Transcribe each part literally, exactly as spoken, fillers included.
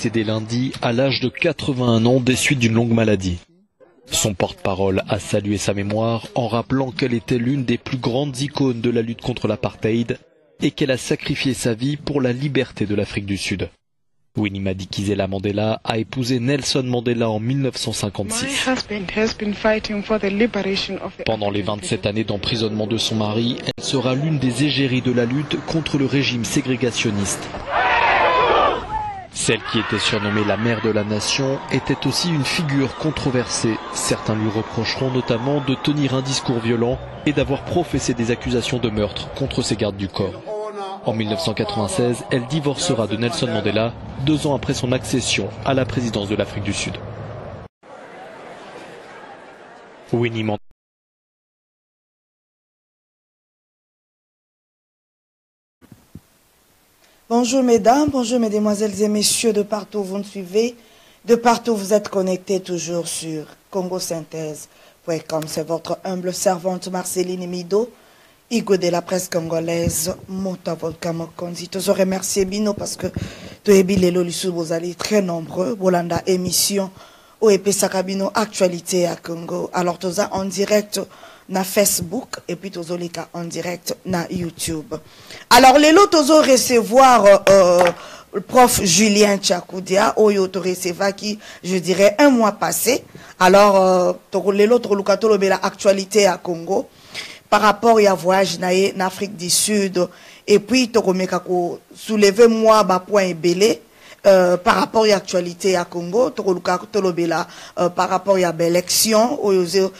décédé lundi à l'âge de quatre-vingt-un ans des suites d'une longue maladie. Son porte-parole a salué sa mémoire en rappelant qu'elle était l'une des plus grandes icônes de la lutte contre l'apartheid et qu'elle a sacrifié sa vie pour la liberté de l'Afrique du Sud. Winnie Madikizela Mandela a épousé Nelson Mandela en mille neuf cent cinquante-six. Pendant les vingt-sept années d'emprisonnement de son mari, elle sera l'une des égéries de la lutte contre le régime ségrégationniste. Celle qui était surnommée la mère de la nation était aussi une figure controversée. Certains lui reprocheront notamment de tenir un discours violent et d'avoir professé des accusations de meurtre contre ses gardes du corps. En mille neuf cent quatre-vingt-seize, elle divorcera de Nelson Mandela, deux ans après son accession à la présidence de l'Afrique du Sud. Winnie Mandela. Bonjour mesdames, bonjour mesdemoiselles et messieurs, de partout où vous nous suivez, de partout où vous êtes connectés toujours sur congo synthèse point com. C'est votre humble servante Marceline Mido, Igo de la presse congolaise, Mota Volka Mokonzi. Je vous remercie Bino parce que vous allez très nombreux. Bolanda émission au E P Sakabino actualité à Congo. Alors tous en direct na Facebook et puis tous en direct na YouTube. Alors les lots tous recevoir euh, le prof Julien Tchakoudia au yoto recevoir qui je dirais un mois passé. Alors euh, les lots tous la actualité à Congo. Par rapport à voyage en Afrique du Sud, et puis to soulever moi ba point belé euh, par rapport à l'actualité à Congo, to euh, par rapport à l'élection au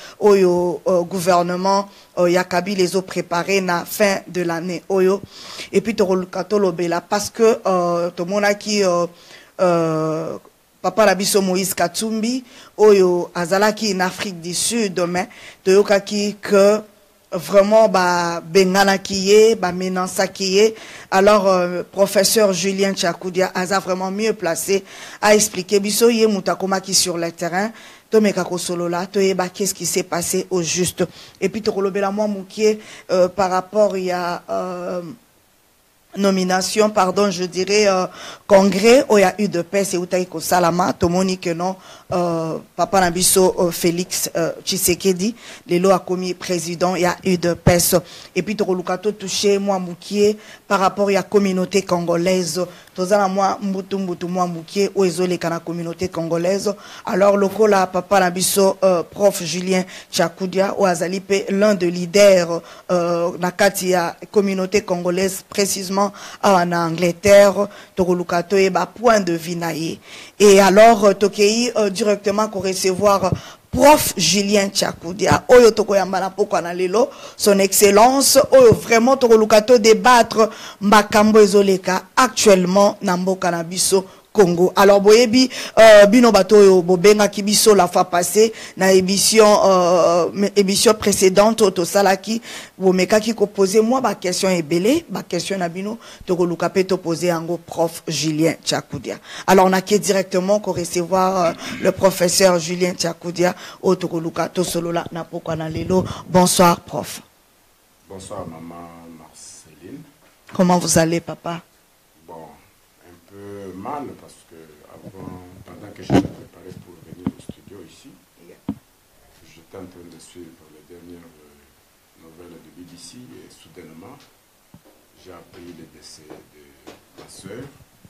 au gouvernement euh, Yakabi les ont préparé na fin de l'année oyo, et puis to parce que euh, to mona qui euh, euh, Papa Labiso Moïse Katumbi oyo azalaki en Afrique du Sud, mais to yokaki que vraiment bah bengana kiye bah menansa kiye. Alors euh, professeur Julien Tchakoudia a vraiment mieux placé à expliquer biso ye mutakoma qui sur le terrain to mekako solo là to ba qu'est-ce qui s'est passé au juste, et puis to kolobela moi moukié euh, par rapport il y a euh, nomination, pardon, je dirais, euh, congrès où il y a eu de paix, c'est Outaïko Salama, Tomoni que non, euh, Papa Nabiso euh, Félix euh, Tshisekedi, les lois a commis président, il y a eu de paix. Et puis, Torolukato touché, moi, Moukié, par rapport à la communauté congolaise, Tozana, moi, Mbutu, Mbutu, moi, Moukié, où isolé la communauté congolaise. Alors, le là, Papa Nabiso, euh, prof Julien Tchakoudia, ou Azalipe, l'un des leaders, euh, Nakati, communauté congolaise, précisément, en Angleterre, Torolukato et ba point de vue naïe. Et alors Tokei euh, directement qu'on recevoir prof Julien Tchakoudia, oyo toko yambana poko na lelo, son excellence, oyo vraiment Torolukato débattre makambo ezoleka actuellement na mboka na biso Congo. Alors boyebi euh, bino bato yo bobenga kibiso la fois passée na émission euh, émission précédente to salaki bomeka ki ko poser moi ba question ebele ba question na bino to ko luka pe to poser ango prof Julien Tchakoudia. Alors on a qui directement ko recevoir euh, le professeur Julien Tchakoudia au to ko luka to solo la na poko na lelo. Bonsoir prof. Bonsoir maman Marceline. Comment vous allez papa? Mal parce que avant, pendant que je me préparais pour venir au studio ici, j'étais en train de suivre les dernières nouvelles de B B C et soudainement j'ai appris le décès de ma soeur,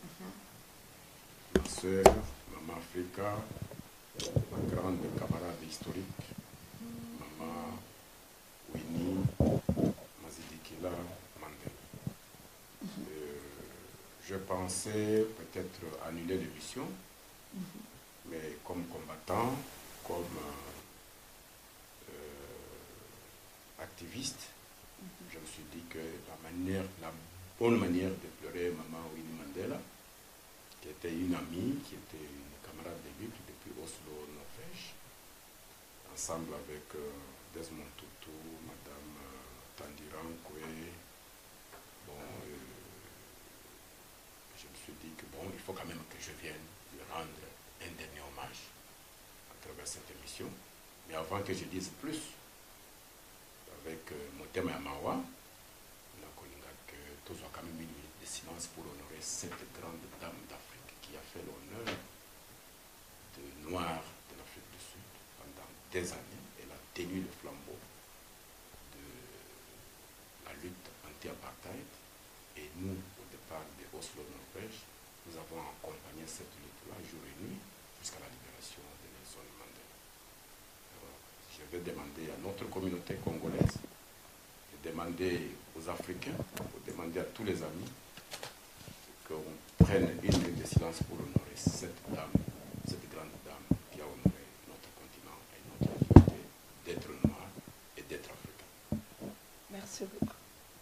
ma soeur, Maman Africa, ma grande camarade historique, Maman Winnie Mazidikila Mandela. Je pensais peut-être annuler l'émission, mm-hmm. mais comme combattant, comme euh, activiste, mm-hmm. je me suis dit que la manière, la bonne manière de pleurer Maman Winnie Mandela, qui était une amie, qui était une camarade de lutte depuis Oslo, Norvège, ensemble avec euh, Desmond Tutu, Madame euh, Tandiran Koué, bon. Euh, Je me suis dit que bon, il faut quand même que je vienne lui rendre un dernier hommage à travers cette émission. Mais avant que je dise plus, avec euh, mon thème à Mawa, on a connu que tous ont quand même une minute de silence pour honorer cette grande dame d'Afrique qui a fait l'honneur noire de l'Afrique du Sud pendant des années. Elle a tenu le flambeau de la lutte anti-apartheid. Et nous, au départ de Oslo, Norvège, nous avons accompagné cette lutte-là jour et nuit jusqu'à la libération de Nelson Mandela. Alors, je vais demander à notre communauté congolaise, de demander aux Africains, de demander à tous les amis qu'on prenne une minute de silence pour honorer cette dame, cette grande dame qui a honoré notre continent et notre liberté d'être noir et d'être africain. Merci beaucoup.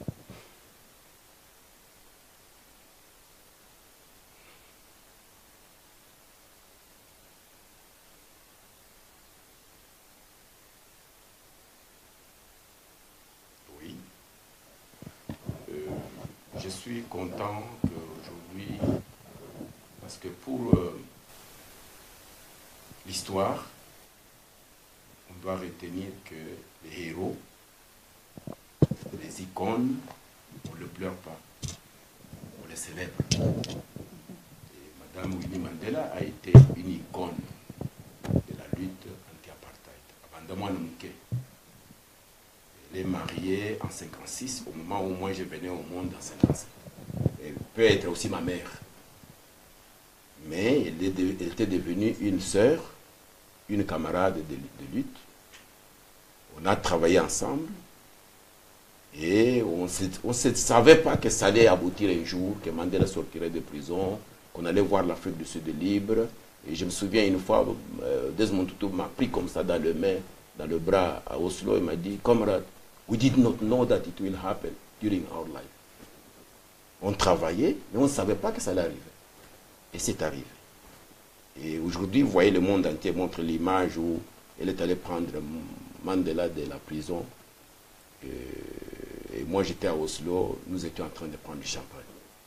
Oui. Euh, je suis content qu'aujourd'hui, parce que pour euh, l'histoire, on doit retenir que les héros, les icônes, on ne le pleure pas, on les célèbre. Et Madame Winnie Mandela a été une icône de la lutte anti-apartheid. Abandamwa Numuke. Elle est mariée en cinquante-six, au moment où moi je venais au monde en cinquante-sept. Elle peut être aussi ma mère. Mais elle, est de, elle était devenue une sœur, une camarade de, de lutte. On a travaillé ensemble. Et on ne savait pas que ça allait aboutir un jour, que Mandela sortirait de prison, qu'on allait voir l'Afrique du Sud libre. Et je me souviens une fois, euh, Desmond Tutu m'a pris comme ça dans le main, dans le bras à Oslo, il m'a dit, comrade, we did not know that it will happen during our life. On travaillait, mais on ne savait pas que ça allait arriver. Et c'est arrivé. Et aujourd'hui, vous voyez, le monde entier montre l'image où elle est allée prendre Mandela de la prison. Et, et moi, j'étais à Oslo, nous étions en train de prendre du champagne.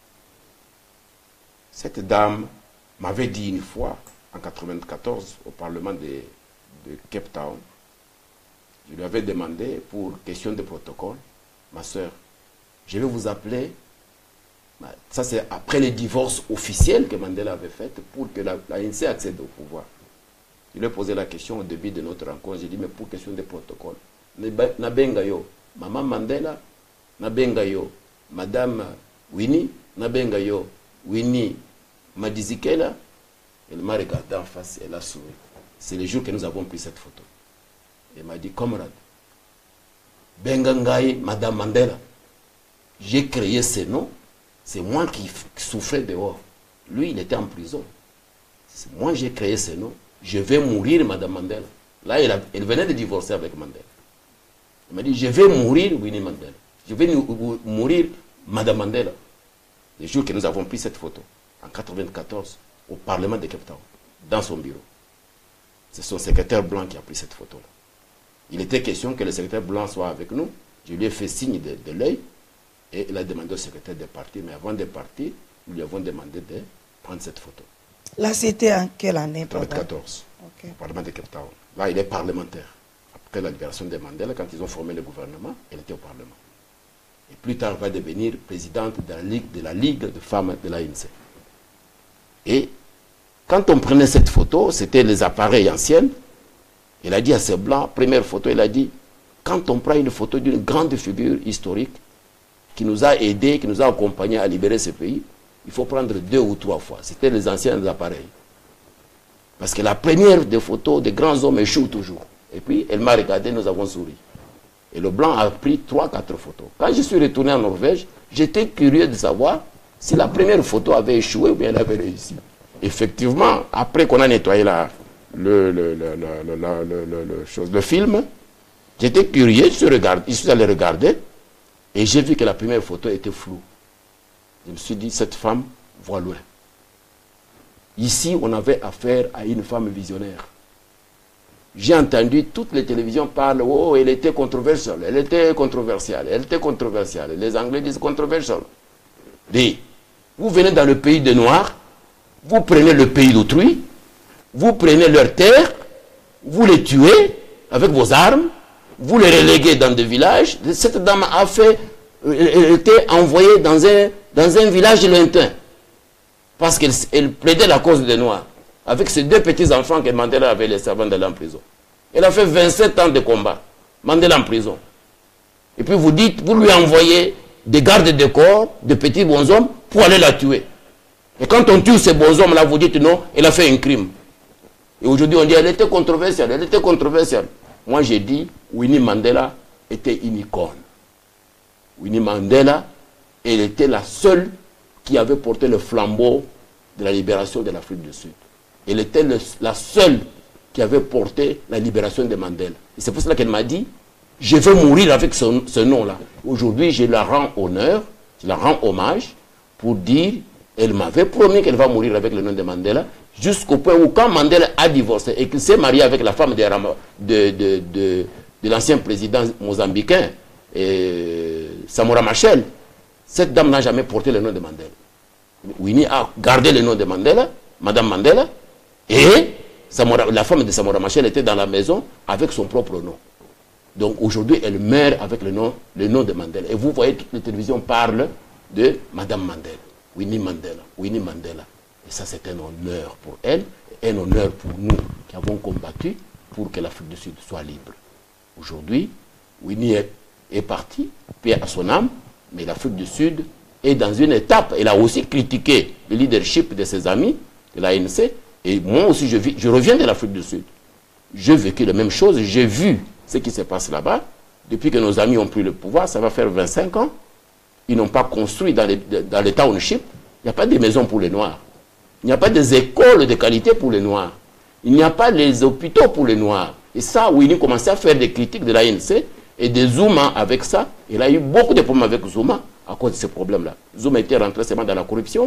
Cette dame m'avait dit une fois, en quatre-vingt-quatorze, au Parlement de, de Cape Town, je lui avais demandé, pour question de protocole, ma soeur, je vais vous appeler, ça c'est après le divorce officiel que Mandela avait fait, pour que l'A N C accède au pouvoir. Je lui ai posé la question au début de notre rencontre, j'ai dit, mais pour question de protocole, nabenga yo, Maman Mandela, nabenga yo, Madame Winnie, nabenga yo, Winnie Madizikela. Elle m'a regardé en face, elle a souri. C'est le jour que nous avons pris cette photo. Elle m'a dit, comrade, Bengangaï, Madame Mandela, j'ai créé ce nom, c'est moi qui souffrais dehors. Lui, il était en prison. Moi, j'ai créé ce nom. Je vais mourir, Madame Mandela. Là, elle, a, elle venait de divorcer avec Mandela. Elle m'a dit, je vais mourir, Winnie Mandela. Je vais mourir, Madame Mandela. Le jour que nous avons pris cette photo, en quatre-vingt-quatorze, au Parlement de Cape Town, dans son bureau. C'est son secrétaire blanc qui a pris cette photo-là. Il était question que le secrétaire blanc soit avec nous. Je lui ai fait signe de, de l'œil et il a demandé au secrétaire de partir. Mais avant de partir, nous lui avons demandé de prendre cette photo. Là, c'était en quelle année? quatre-vingt-quatorze, okay. Au Parlement de Cape Town. Là, il est parlementaire. Après la libération de Mandela, quand ils ont formé le gouvernement, elle était au Parlement. Et plus tard, elle va devenir présidente de la Ligue, de la Ligue de femmes de l'A N C. Et quand on prenait cette photo, c'était les appareils anciens. Il a dit à ces blancs, première photo, il a dit, quand on prend une photo d'une grande figure historique qui nous a aidés, qui nous a accompagnés à libérer ce pays, il faut prendre deux ou trois fois. C'était les anciens appareils. Parce que la première des photos des grands hommes échoue toujours. Et puis, elle m'a regardé, nous avons souri. Et le blanc a pris trois, quatre photos. Quand je suis retourné en Norvège, j'étais curieux de savoir si la première photo avait échoué ou bien elle avait réussi. Effectivement, après qu'on a nettoyé la, le, le, le, le, le, le, le, le, chose, le film, j'étais curieux, je suis, regardé, je suis allé regarder et j'ai vu que la première photo était floue. Je me suis dit, cette femme voit loin. Ici, on avait affaire à une femme visionnaire. J'ai entendu toutes les télévisions parler, oh, elle était controversiale, elle était controversiale, elle était controversiale. Les Anglais disent controversial. Dis, vous venez dans le pays des Noirs, vous prenez le pays d'autrui, vous prenez leurs terres, vous les tuez avec vos armes, vous les reléguez dans des villages. Cette dame a fait, elle était envoyée dans un, dans un village lointain, parce qu'elle elle plaidait la cause des Noirs. avec ses deux petits-enfants que Mandela avait laissés avant d'aller en prison. Elle a fait vingt-sept ans de combat. Mandela en prison. Et puis vous dites, vous lui envoyez des gardes de corps, de petits bonshommes, pour aller la tuer. Et quand on tue ces bonshommes-là, vous dites non, elle a fait un crime. Et aujourd'hui, on dit, elle était controversielle, elle était controversielle. Moi, j'ai dit, Winnie Mandela était une icône. Winnie Mandela, elle était la seule qui avait porté le flambeau de la libération de l'Afrique du Sud. Elle était le, la seule qui avait porté la libération de Mandela. Et c'est pour cela qu'elle m'a dit, je veux mourir avec ce, ce nom-là. Aujourd'hui, je la rends honneur, je la rends hommage pour dire, elle m'avait promis qu'elle va mourir avec le nom de Mandela, jusqu'au point où quand Mandela a divorcé et qu'il s'est marié avec la femme de, de, de, de, de l'ancien président mozambicain, et Samora Machel, cette dame n'a jamais porté le nom de Mandela. Winnie a gardé le nom de Mandela, Madame Mandela, et Samora, la femme de Samora Machel était dans la maison avec son propre nom. Donc aujourd'hui, elle meurt avec le nom, le nom de Mandela. Et vous voyez, toutes les télévisions parlent de Madame Mandela, Winnie Mandela, Winnie Mandela. Et ça, c'est un honneur pour elle, et un honneur pour nous qui avons combattu pour que l'Afrique du Sud soit libre. Aujourd'hui, Winnie est, est partie, paix à son âme, mais l'Afrique du Sud est dans une étape. Elle a aussi critiqué le leadership de ses amis, de l'A N C, et moi aussi, je, vis, je reviens de l'Afrique du Sud. J'ai vécu la même chose, j'ai vu ce qui se passe là-bas. Depuis que nos amis ont pris le pouvoir, ça va faire vingt-cinq ans. Ils n'ont pas construit dans les, dans les townships. Il n'y a pas de maisons pour les Noirs. Il n'y a pas des écoles de qualité pour les Noirs. Il n'y a pas les hôpitaux pour les Noirs. Et ça, Winnie commençait à faire des critiques de l'A N C et de Zuma avec ça. Il a eu beaucoup de problèmes avec Zuma à cause de ces problèmes-là. Zuma était rentré seulement dans la corruption.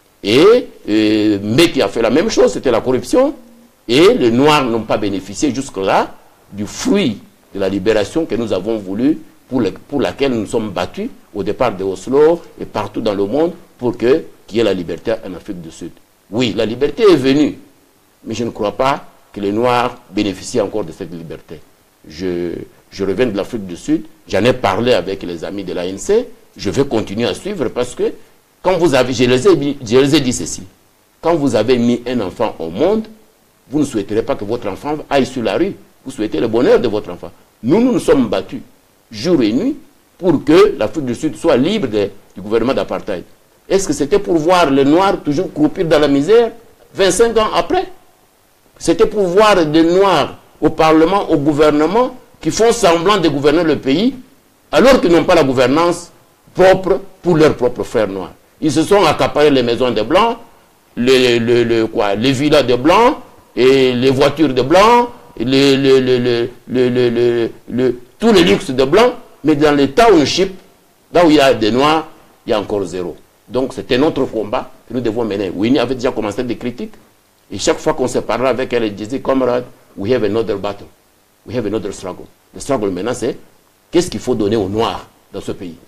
Et, et Mbeki a fait la même chose, c'était la corruption. Et les Noirs n'ont pas bénéficié jusque-là du fruit de la libération que nous avons voulu, pour, le, pour laquelle nous nous sommes battus au départ de Oslo et partout dans le monde pour que, qu'il y ait la liberté en Afrique du Sud. Oui, la liberté est venue, mais je ne crois pas que les Noirs bénéficient encore de cette liberté. Je, je reviens de l'Afrique du Sud, j'en ai parlé avec les amis de l'A N C, je vais continuer à suivre parce que, quand vous avez, je les ai, je les ai dit ceci, quand vous avez mis un enfant au monde, vous ne souhaiterez pas que votre enfant aille sur la rue. Vous souhaitez le bonheur de votre enfant. Nous, nous nous sommes battus jour et nuit pour que l'Afrique du Sud soit libre de, du gouvernement d'apartheid. Est-ce que c'était pour voir les Noirs toujours croupir dans la misère vingt-cinq ans après? C'était pour voir des Noirs au Parlement, au gouvernement, qui font semblant de gouverner le pays, alors qu'ils n'ont pas la gouvernance propre pour leurs propres frères noirs. Ils se sont accaparés les maisons de Blancs, les, les, les, quoi, les villas de Blancs, et les voitures de Blancs, les, les, les, les, les, les, les, les, tous les luxes de Blancs, mais dans les townships, là où il y a des Noirs, il y a encore zéro. Donc c'était notre combat que nous devons mener. Winnie avait déjà commencé des critiques, et chaque fois qu'on se parlait avec elle, elle disait, camarade, we have another battle, we have another struggle. Le struggle maintenant, c'est qu'est-ce qu'il faut donner aux Noirs dans ce pays.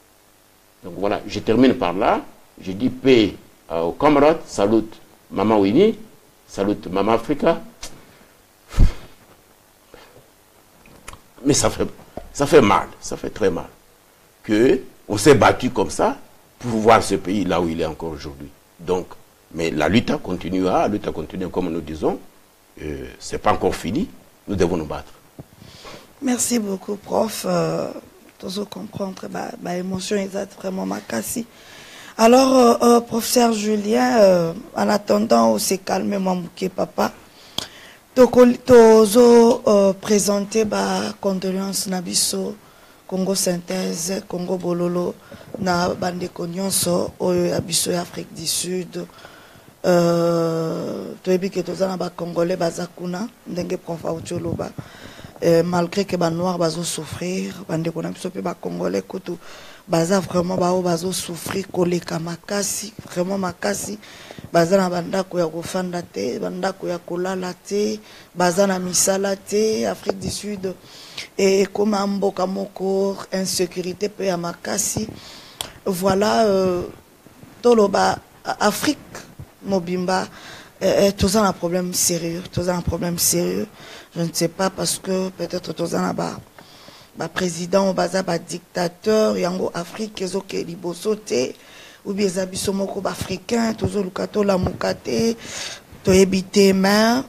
Donc voilà, je termine par là. Je dis paix euh, aux camarades, salute Maman Winnie, salute Maman Africa. Mais ça fait, ça fait mal, ça fait très mal. Qu'on s'est battu comme ça pour voir ce pays là où il est encore aujourd'hui. Donc, mais la lutte continuera, la lutte continue comme nous disons. Euh, c'est pas encore fini, nous devons nous battre. Merci beaucoup, prof. Euh, tous comprendre, bah, bah, émotion exacte vraiment ma cassie. Alors, euh, euh, professeur Julien, euh, en attendant, on s'est calmé, moi, mouké papa. Tozo euh, présenté bah condoléances nabiso Congo Synthèse, Congo Bololo, na bande konyonso oyo abiso Afrique du Sud. Euh, toyebi ke tozana ba Congolais bazakuna ndenge profa ucholoba. Euh, malgré que les Noirs bazo souffrir, bande kona biso pe ba Congolais koto baza vraiment bao bazo souffrir koleka makasi, vraiment makasi. Bazana bandako ya kofanda te, bandako ya kolala te, bazana misala te, Afrique du Sud et comme mboka moko insécurité pe ya makasi. Voilà euh, toloba Afrique mobimba euh, tous un problème sérieux, tous un problème sérieux. Je ne sais pas parce que peut-être tous un ba ba président ou baza ba dictateur yango Afrique ezoke liboso te ou bien zabiso moko ba africain tozo lukato la mukate tu habité mais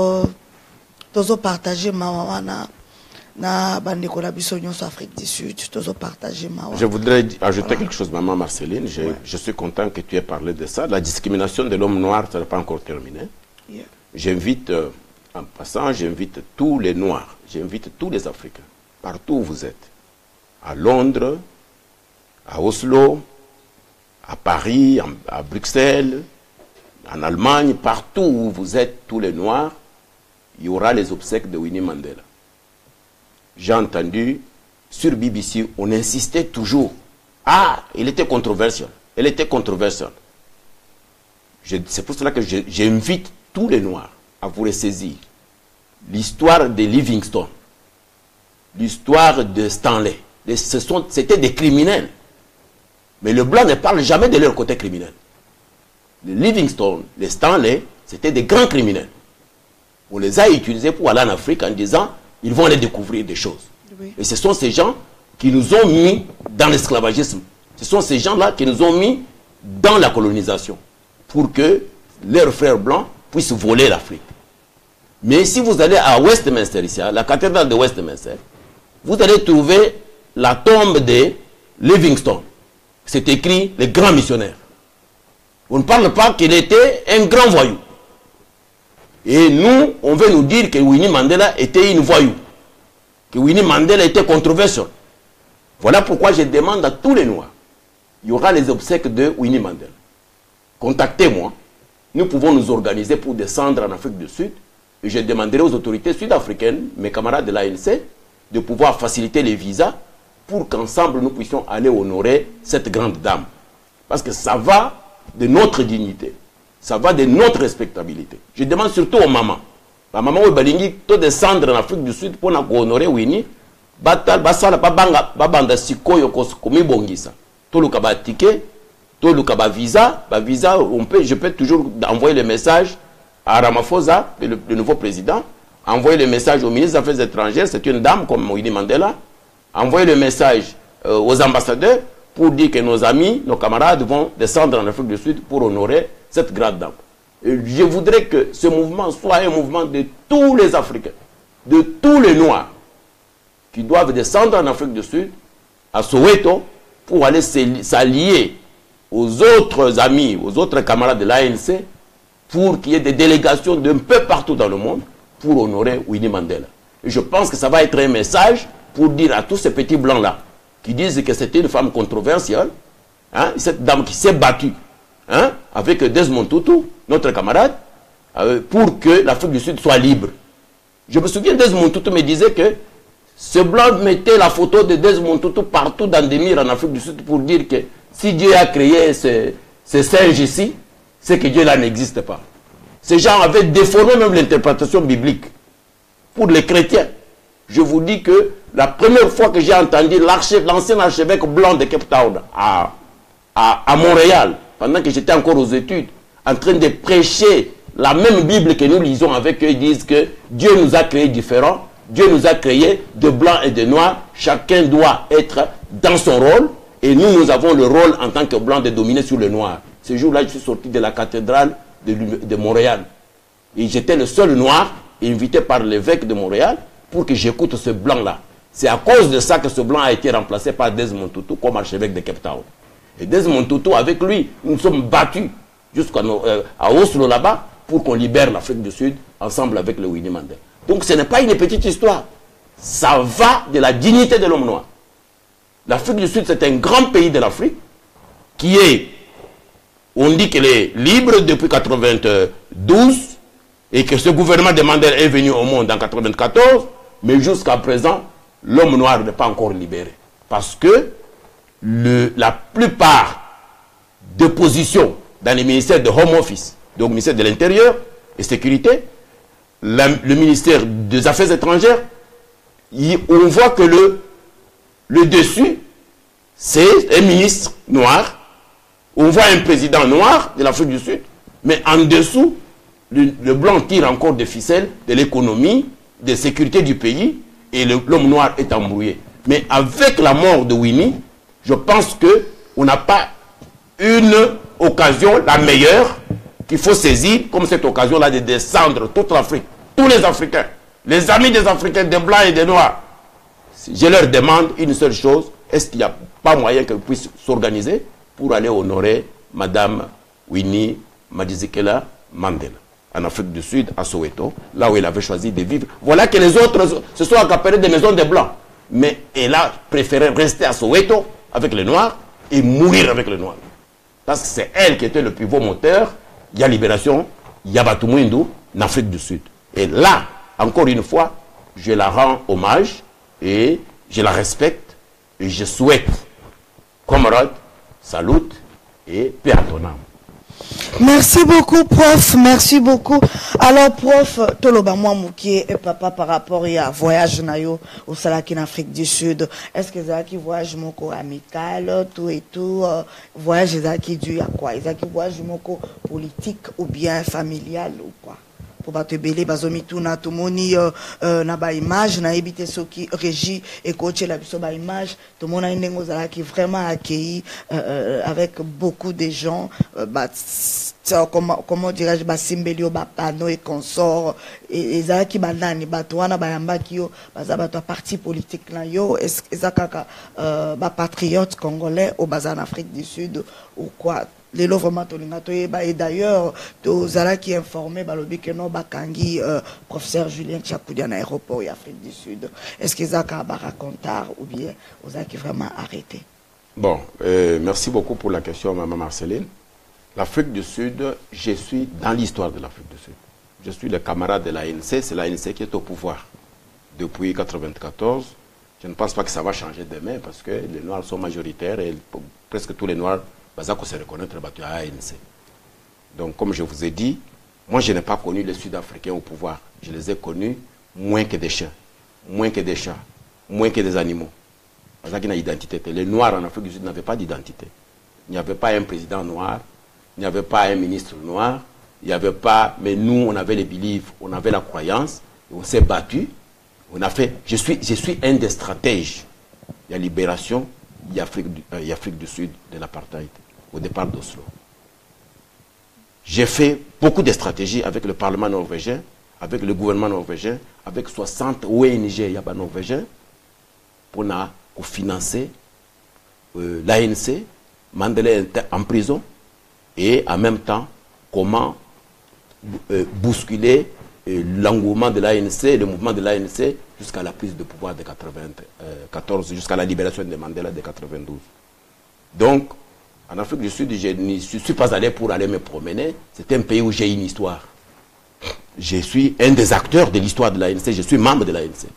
tu as partagé ma na bande ko la biso nyonso Afrique du Sud, tu as partagé ma. Je voudrais ajouter voilà. quelque chose, maman Marceline. Je, ouais. je suis content que tu aies parlé de ça. La discrimination de l'homme noir, ça n'est pas encore terminé. Yeah. J'invite, euh, en passant, j'invite tous les Noirs, j'invite tous les Africains, partout où vous êtes, à Londres, à Oslo, à Paris, à Bruxelles, en Allemagne, partout où vous êtes, tous les Noirs, il y aura les obsèques de Winnie Mandela. J'ai entendu, sur B B C, on insistait toujours. Ah, il était controversial. Elle était controversial. C'est pour cela que j'invite tous les Noirs à vous ressaisir. L'histoire de Livingstone, l'histoire de Stanley, c'était des criminels. Mais le blanc ne parle jamais de leur côté criminel. Les Livingstone, les Stanley, c'était des grands criminels. On les a utilisés pour aller en Afrique en disant ils vont aller découvrir des choses. Oui. Et ce sont ces gens qui nous ont mis dans l'esclavagisme. Ce sont ces gens-là qui nous ont mis dans la colonisation pour que leurs frères blancs puissent voler l'Afrique. Mais si vous allez à Westminster, ici, à la cathédrale de Westminster, vous allez trouver la tombe de Livingstone. C'est écrit les grands missionnaires. On ne parle pas qu'il était un grand voyou. Et nous, on veut nous dire que Winnie Mandela était une voyou. Que Winnie Mandela était controversial. Voilà pourquoi je demande à tous les Noirs. Il y aura les obsèques de Winnie Mandela. Contactez-moi. Nous pouvons nous organiser pour descendre en Afrique du Sud. Et je demanderai aux autorités sud-africaines, mes camarades de l'A N C, de pouvoir faciliter les visas pour qu'ensemble nous puissions aller honorer cette grande dame. Parce que ça va de notre dignité. Ça va de notre respectabilité. Je demande surtout aux mamans. La maman ou balingi to descendre en Afrique du Sud pour honorer Winnie. Batal basala babanga babanda sikoyo komi bongisa. To luka ba ticket, to luka ba visa, ba visa on peut je peux toujours envoyer le message à Ramaphosa, le, le nouveau président, envoyer le message au ministre des Affaires étrangères, c'est une dame comme Winnie Mandela, envoyer le message euh, aux ambassadeurs pour dire que nos amis, nos camarades vont descendre en Afrique du Sud pour honorer cette grande dame. Et je voudrais que ce mouvement soit un mouvement de tous les Africains, de tous les Noirs, qui doivent descendre en Afrique du Sud, à Soweto, pour aller s'allier aux autres amis, aux autres camarades de l'A N C, pour qu'il y ait des délégations d'un peu partout dans le monde, pour honorer Winnie Mandela. Et je pense que ça va être un message pour dire à tous ces petits blancs-là, qui disent que c'était une femme controversiale, hein, cette dame qui s'est battue, hein, avec Desmond Tutu, notre camarade, euh, pour que l'Afrique du Sud soit libre. Je me souviens, Desmond Tutu me disait que ce blanc mettait la photo de Desmond Tutu partout dans des murs en Afrique du Sud pour dire que si Dieu a créé ces, ces singes ici, c'est que Dieu là n'existe pas. Ces gens avaient déformé même l'interprétation biblique. Pour les chrétiens, je vous dis que la première fois que j'ai entendu l'ancien archevêque blanc de Cape Town à, à, à Montréal, pendant que j'étais encore aux études, en train de prêcher la même Bible que nous lisons avec eux, ils disent que Dieu nous a créés différents, Dieu nous a créés de blancs et de noirs, chacun doit être dans son rôle, et nous, nous avons le rôle en tant que blancs de dominer sur le noir. Ce jour-là, je suis sorti de la cathédrale de, de Montréal, et j'étais le seul noir invité par l'évêque de Montréal pour que j'écoute ce blanc-là. C'est à cause de ça que ce blanc a été remplacé par Desmond Tutu comme archevêque de Cape Town. Et Desmond Tutu, avec lui, nous sommes battus jusqu'à euh, Oslo là-bas pour qu'on libère l'Afrique du Sud ensemble avec le Winnie Mandela. Donc ce n'est pas une petite histoire. Ça va de la dignité de l'homme noir. L'Afrique du Sud, c'est un grand pays de l'Afrique qui est, on dit qu'il est libre depuis mille neuf cent quatre-vingt-douze et que ce gouvernement de Mandela est venu au monde en mille neuf cent quatre-vingt-quatorze, mais jusqu'à présent, l'homme noir n'est pas encore libéré. Parce que le, la plupart des positions dans les ministères de Home Office, donc le ministère de l'Intérieur et Sécurité, la, le ministère des Affaires étrangères, y, on voit que le, le dessus, c'est un ministre noir. On voit un président noir de l'Afrique du Sud, mais en dessous, le, le blanc tire encore des ficelles de l'économie, de la sécurité du pays, et l'homme noir est embrouillé. Mais avec la mort de Winnie, je pense qu'on n'a pas une occasion, la meilleure, qu'il faut saisir comme cette occasion-là de descendre toute l'Afrique, tous les Africains, les amis des Africains, des Blancs et des Noirs. Je leur demande une seule chose, est-ce qu'il n'y a pas moyen qu'ils puissent s'organiser pour aller honorer Madame Winnie Madikizela Mandela, en Afrique du Sud, à Soweto, là où elle avait choisi de vivre. Voilà que les autres se sont accaparés des maisons des Blancs. Mais elle a préféré rester à Soweto avec les Noirs et mourir avec les Noirs. Parce que c'est elle qui était le pivot moteur. Il y a libération, il y a Batumwindu, en Afrique du Sud. Et là, encore une fois, je la rends hommage et je la respecte et je souhaite, camarade, salut et paix à ton âme. Merci beaucoup, prof. Merci beaucoup. Alors, prof, Toloba Mouamouki et papa par rapport à voyage nayo au Salaki en Afrique du Sud. Est-ce que ça qui voyage moko amical, tout et tout, euh, voyage ça qui dû à quoi? Est-ce qui voyage moko politique ou bien familial ou quoi? Pour battre belé bazomi tout na tout moni na ba image na éviter ceux qui régit et coacher la biso ba image tout monde a une ngozala qui vraiment accueilli euh, avec beaucoup de gens euh, bah, comment comment dirais-je ba simbelio ba pano et consorts et ça qui banani ba toana ba yamba kio baza ba parti politique là yo est-ce ça kaka euh, ba patriote congolais au bazar en Afrique du Sud ou quoi? Les lots vraiment et d'ailleurs, aux ala qui informé balobi que non bakangi professeur Julien Tchakoudia à l'aéroport et Afrique du Sud. Est-ce que ça a raconté ou bien aux ala qui vraiment arrêté? Bon, euh, merci beaucoup pour la question, maman Marceline. L'Afrique du Sud, je suis dans l'histoire de l'Afrique du Sud. Je suis le camarade de l'A N C, c'est l'A N C qui est au pouvoir depuis mille neuf cent quatre-vingt-quatorze. Je ne pense pas que ça va changer demain parce que les Noirs sont majoritaires et presque tous les Noirs se reconnaître à l'A N C. Donc, comme je vous ai dit, moi, je n'ai pas connu les Sud-Africains au pouvoir. Je les ai connus moins que des chiens, moins que des chats, moins que des animaux. Parce qu'il y a une identité. Les Noirs en Afrique du Sud n'avaient pas d'identité. Il n'y avait pas un président noir, il n'y avait pas un ministre noir, il n'y avait pas... Mais nous, on avait les beliefs, on avait la croyance, on s'est battu, on a fait... Je suis, je suis un des stratèges. Il y a libération, il y a Afrique du, euh, il y a Afrique du Sud de l'apartheid. Au départ d'Oslo. J'ai fait beaucoup de stratégies avec le Parlement norvégien, avec le gouvernement norvégien, avec soixante O N G norvégiens pour, pour financer euh, l'A N C, Mandela en prison, et en même temps, comment euh, bousculer euh, l'engouement de l'A N C, le mouvement de l'A N C, jusqu'à la prise de pouvoir de quatre-vingt-quatorze, jusqu'à la libération de Mandela de quatre-vingt-douze. Donc, en Afrique du Sud, je ne suis pas allé pour aller me promener. C'est un pays où j'ai une histoire. Je suis un des acteurs de l'histoire de l'A N C. Je suis membre de l'A N C.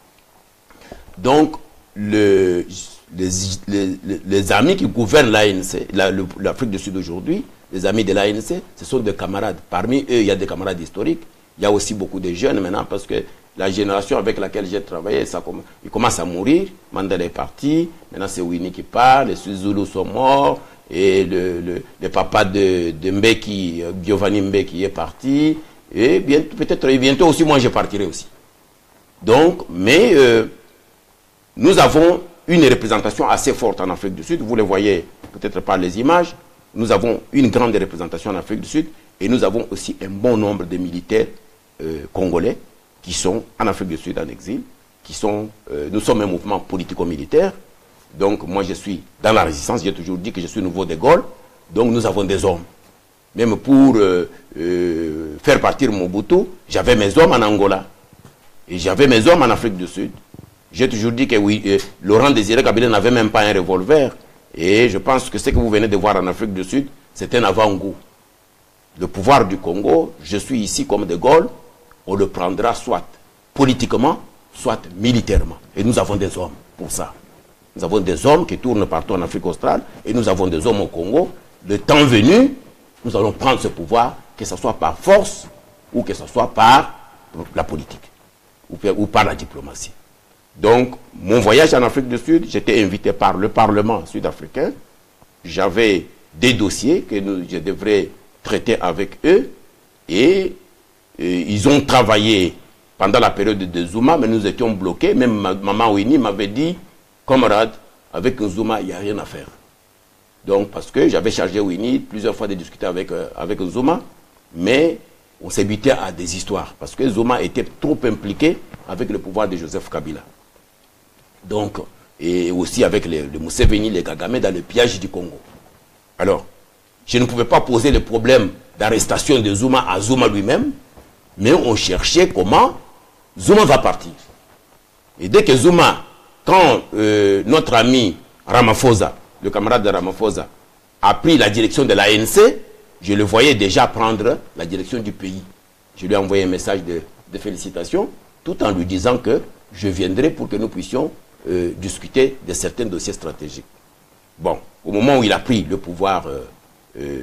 Donc, le, les, les, les amis qui gouvernent l'A N C, l'Afrique du Sud aujourd'hui, les amis de l'A N C, ce sont des camarades. Parmi eux, il y a des camarades historiques. Il y a aussi beaucoup de jeunes maintenant parce que la génération avec laquelle j'ai travaillé, ça, ils commencent à mourir. Mandela est parti. Maintenant, c'est Winnie qui parle. Les Zoulous sont morts. Et le, le, le papa de, de Mbeki, Giovanni Mbeki est parti. Et peut-être bientôt aussi, moi, je partirai aussi. Donc, mais euh, nous avons une représentation assez forte en Afrique du Sud. Vous le voyez peut-être par les images. Nous avons une grande représentation en Afrique du Sud. Et nous avons aussi un bon nombre de militaires euh, congolais qui sont en Afrique du Sud en exil. Qui sont, euh, nous sommes un mouvement politico-militaire. Donc, moi, je suis dans la résistance. J'ai toujours dit que je suis nouveau de Gaulle. Donc, nous avons des hommes. Même pour euh, euh, faire partir Mobutu, j'avais mes hommes en Angola. Et j'avais mes hommes en Afrique du Sud. J'ai toujours dit que oui, euh, Laurent Désiré Kabila n'avait même pas un revolver. Et je pense que ce que vous venez de voir en Afrique du Sud, c'est un avant-goût. Le pouvoir du Congo, je suis ici comme de Gaulle, on le prendra soit politiquement, soit militairement. Et nous avons des hommes pour ça. Nous avons des hommes qui tournent partout en Afrique australe et nous avons des hommes au Congo. Le temps venu, nous allons prendre ce pouvoir, que ce soit par force ou que ce soit par la politique ou, ou par la diplomatie. Donc, mon voyage en Afrique du Sud, j'étais invité par le Parlement sud-africain. J'avais des dossiers que nous, je devrais traiter avec eux et, et ils ont travaillé pendant la période de Zuma, mais nous étions bloqués. Même ma, maman Winnie m'avait dit, camarade, avec Zuma, il n'y a rien à faire. Donc, parce que j'avais chargé Winnie plusieurs fois de discuter avec, euh, avec Zuma, mais on s'est buté à des histoires, parce que Zuma était trop impliqué avec le pouvoir de Joseph Kabila. Donc, et aussi avec les, les Museveni, les Kagame dans le pillage du Congo. Alors, je ne pouvais pas poser le problème d'arrestation de Zuma à Zuma lui-même, mais on cherchait comment Zuma va partir. Et dès que Zuma, quand euh, notre ami Ramaphosa, le camarade de Ramaphosa, a pris la direction de l'A N C, je le voyais déjà prendre la direction du pays. Je lui ai envoyé un message de, de félicitations, tout en lui disant que je viendrai pour que nous puissions euh, discuter de certains dossiers stratégiques. Bon, au moment où il a pris le pouvoir euh, euh,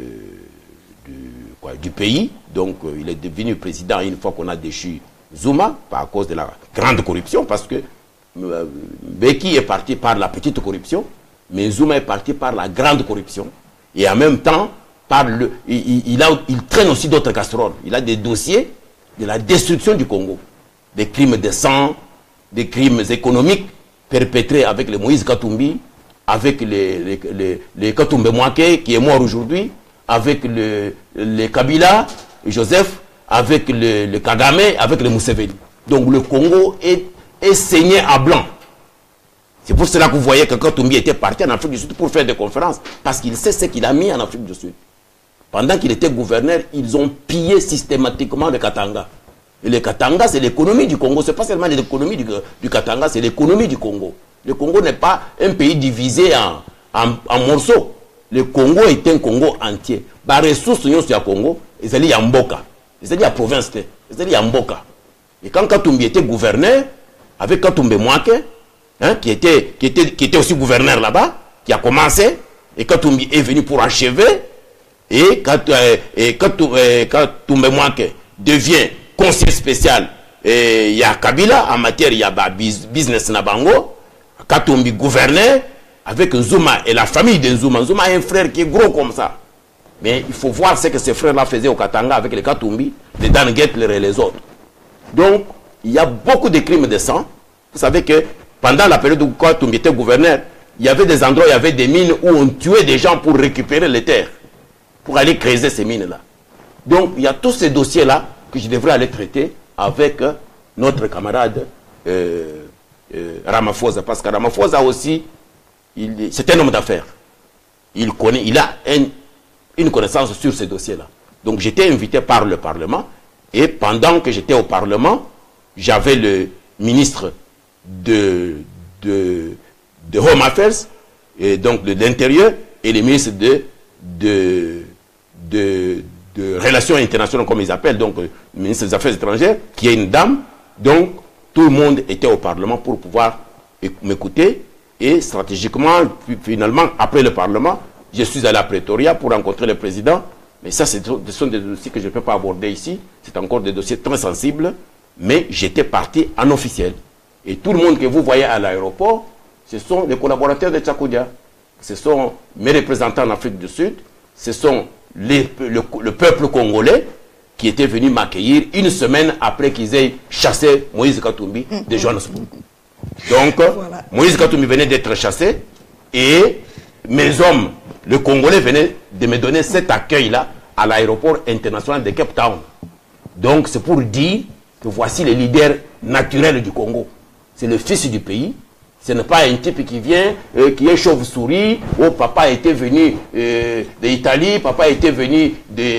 du, quoi, du pays, donc euh, il est devenu président une fois qu'on a déchu Zuma, pas à cause de la grande corruption, parce que euh, Beki est parti par la petite corruption, mais Zuma est parti par la grande corruption. Et en même temps, par le, il, il, a, il traîne aussi d'autres casseroles. Il a des dossiers de la destruction du Congo. Des crimes de sang, des crimes économiques perpétrés avec le Moïse Katumbi, avec les, les, les, les Katumbe Mwake, qui est mort aujourd'hui, avec le, les Kabila, Joseph, avec le, le Kagame, avec le Museveni. Donc le Congo est, est saigné à blanc. C'est pour cela que vous voyez que Katumbi était parti en Afrique du Sud pour faire des conférences, parce qu'il sait ce qu'il a mis en Afrique du Sud. Pendant qu'il était gouverneur, ils ont pillé systématiquement le Katanga. Et le Katanga, c'est l'économie du Congo. Ce n'est pas seulement l'économie du, du Katanga, c'est l'économie du Congo. Le Congo n'est pas un pays divisé en, en, en morceaux. Le Congo est un Congo entier. Les ressources sont au Congo, et c'est à Mboka. C'est à la province, c'est à Mboka. Et quand Katumbi était gouverneur, avec Katumbe Mwake, hein, qui, était, qui, était, qui était aussi gouverneur là-bas, qui a commencé, et Katumbi est venu pour achever, et quand, euh, et quand, euh, quand Katumbe Mwake devient conseiller spécial, il y a Kabila, en matière, il y a bah, business Nabango, Katumbi gouverneur, avec Zuma et la famille de Zuma. Zuma a un frère qui est gros comme ça. Mais il faut voir ce que ces frères-là faisaient au Katanga avec les Katumbi, les Dan Gettler et les autres. Donc, il y a beaucoup de crimes de sang. Vous savez que pendant la période où Katumbi était gouverneur, il y avait des endroits, il y avait des mines où on tuait des gens pour récupérer les terres, pour aller creuser ces mines-là. Donc, il y a tous ces dossiers-là que je devrais aller traiter avec notre camarade euh, euh, Ramaphosa. Parce que Ramaphosa aussi, c'est un homme d'affaires. Il connaît, il a un, une connaissance sur ces dossiers-là. Donc, j'étais invité par le Parlement. Et pendant que j'étais au Parlement, j'avais le ministre de, de, de Home Affairs, et donc de l'Intérieur, et le ministre de, de, de, de Relations internationales, comme ils appellent, donc le ministre des Affaires étrangères, qui est une dame. Donc, tout le monde était au Parlement pour pouvoir m'écouter. Et stratégiquement, finalement, après le Parlement, je suis allé à Pretoria pour rencontrer le président. Mais ça, ce sont des dossiers que je ne peux pas aborder ici. C'est encore des dossiers très sensibles. Mais j'étais parti en officiel. Et tout le monde que vous voyez à l'aéroport, ce sont les collaborateurs de Tchakoudia. Ce sont mes représentants en Afrique du Sud. Ce sont les, le, le peuple congolais qui était venu m'accueillir une semaine après qu'ils aient chassé Moïse Katumbi de Johannesburg. Donc, voilà. Moïse Katumbi venait d'être chassé et mes hommes, le Congolais, venaient de me donner cet accueil-là à l'aéroport international de Cape Town. Donc, c'est pour dire que voici le leader naturel du Congo. C'est le fils du pays. Ce n'est pas un type qui vient, euh, qui est chauve-souris. Oh, papa était venu euh, d'Italie, papa était venu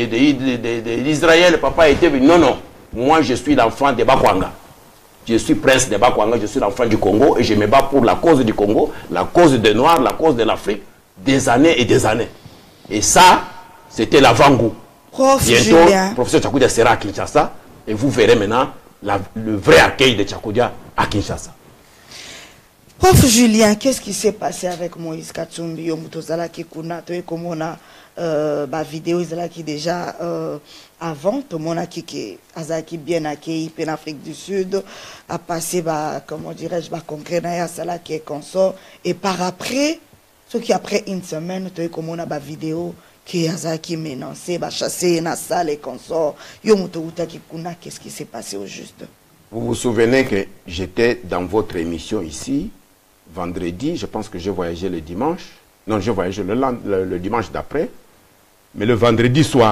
d'Israël, papa était venu... Non, non. Moi, je suis l'enfant de Bakwanga. Je suis prince de Bakwanga, je suis l'enfant du Congo et je me bats pour la cause du Congo, la cause des Noirs, la cause de l'Afrique, des années et des années. Et ça, c'était l'avant-goût. Prof Bientôt, Julien. professeur Tchakoudia sera à Kinshasa et vous verrez maintenant la, le vrai accueil de Tchakoudia à Kinshasa. Prof Julien, qu'est-ce qui s'est passé avec Moïse Katumbi Yomutozala Kikuna, comme on a euh, bah, vidéo qui déjà euh, avant, tout le monde a qui Azaki bien accueilli en Afrique du Sud, a passé, bah, comment dirais-je, bah, concret à Sala qui est consort, et par après, ce qui après une semaine, tu comme on a bah, vidéo qui Azaki menacé, bah, chassé dans la salle et consort, Yomutozala Kikuna, qu'est-ce qui s'est passé au juste? Vous vous souvenez que j'étais dans votre émission ici, vendredi, je pense que j'ai voyagé le dimanche. Non, j'ai voyagé le, le, le dimanche d'après. Mais le vendredi soir,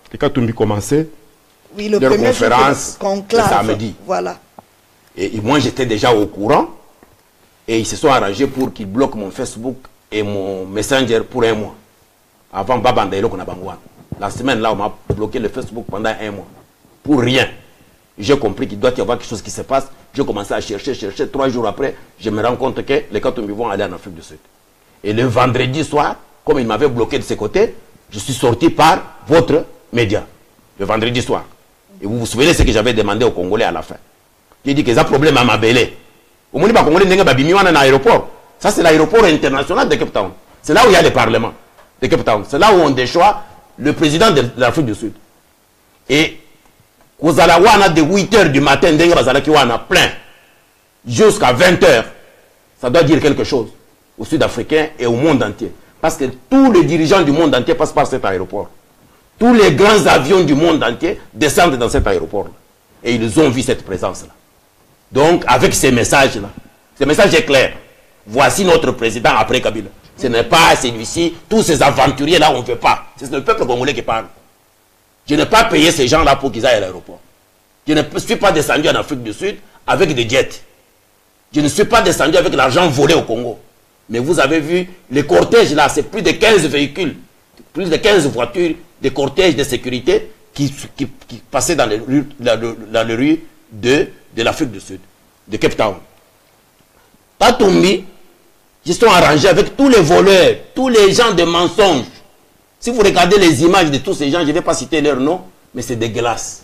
Le Katumbi commençait. Oui, le leur premier conférence conclave, le samedi. Voilà. Et, et moi, j'étais déjà au courant. Et ils se sont arrangés pour qu'ils bloquent mon Facebook et mon Messenger pour un mois. Avant Babandaïlo qu'on a bangouan. La semaine là, on m'a bloqué le Facebook pendant un mois. Pour rien. J'ai compris qu'il doit y avoir quelque chose qui se passe. J'ai commencé à chercher, chercher. Trois jours après, je me rends compte que les Katumbi vont aller en Afrique du Sud. Et le vendredi soir, comme ils m'avaient bloqué de ce côté, je suis sorti par votre média. Le vendredi soir. Et vous vous souvenez ce que j'avais demandé aux Congolais à la fin. J'ai dit que ça problème à ma belle. Au moins, les Congolais n'ont pas mis en aéroport. Ça, c'est l'aéroport international de Cape Town. C'est là où il y a le Parlement de Cape Town. C'est là où on déchoit le président de l'Afrique du Sud. Et Kozalawana de huit heures du matin, plein, jusqu'à vingt heures, ça doit dire quelque chose aux Sud-Africains et au monde entier. Parce que tous les dirigeants du monde entier passent par cet aéroport. Tous les grands avions du monde entier descendent dans cet aéroport-là. Et ils ont vu cette présence-là. Donc, avec ces messages-là, ce message est clair. Voici notre président après Kabila. Ce n'est pas celui-ci, tous ces aventuriers-là, on ne veut pas. C'est le peuple congolais qui parle. Je n'ai pas payé ces gens-là pour qu'ils aillent à l'aéroport. Je ne suis pas descendu en Afrique du Sud avec des jets. Je ne suis pas descendu avec l'argent volé au Congo. Mais vous avez vu, les cortèges là, c'est plus de quinze véhicules, plus de quinze voitures, des cortèges de sécurité qui, qui, qui passaient dans les rues, dans le, dans les rues de, de l'Afrique du Sud, de Cape Town. Katumbi, ils sont arrangés avec tous les voleurs, tous les gens de mensonges. Si vous regardez les images de tous ces gens, je ne vais pas citer leur nom, mais c'est dégueulasse.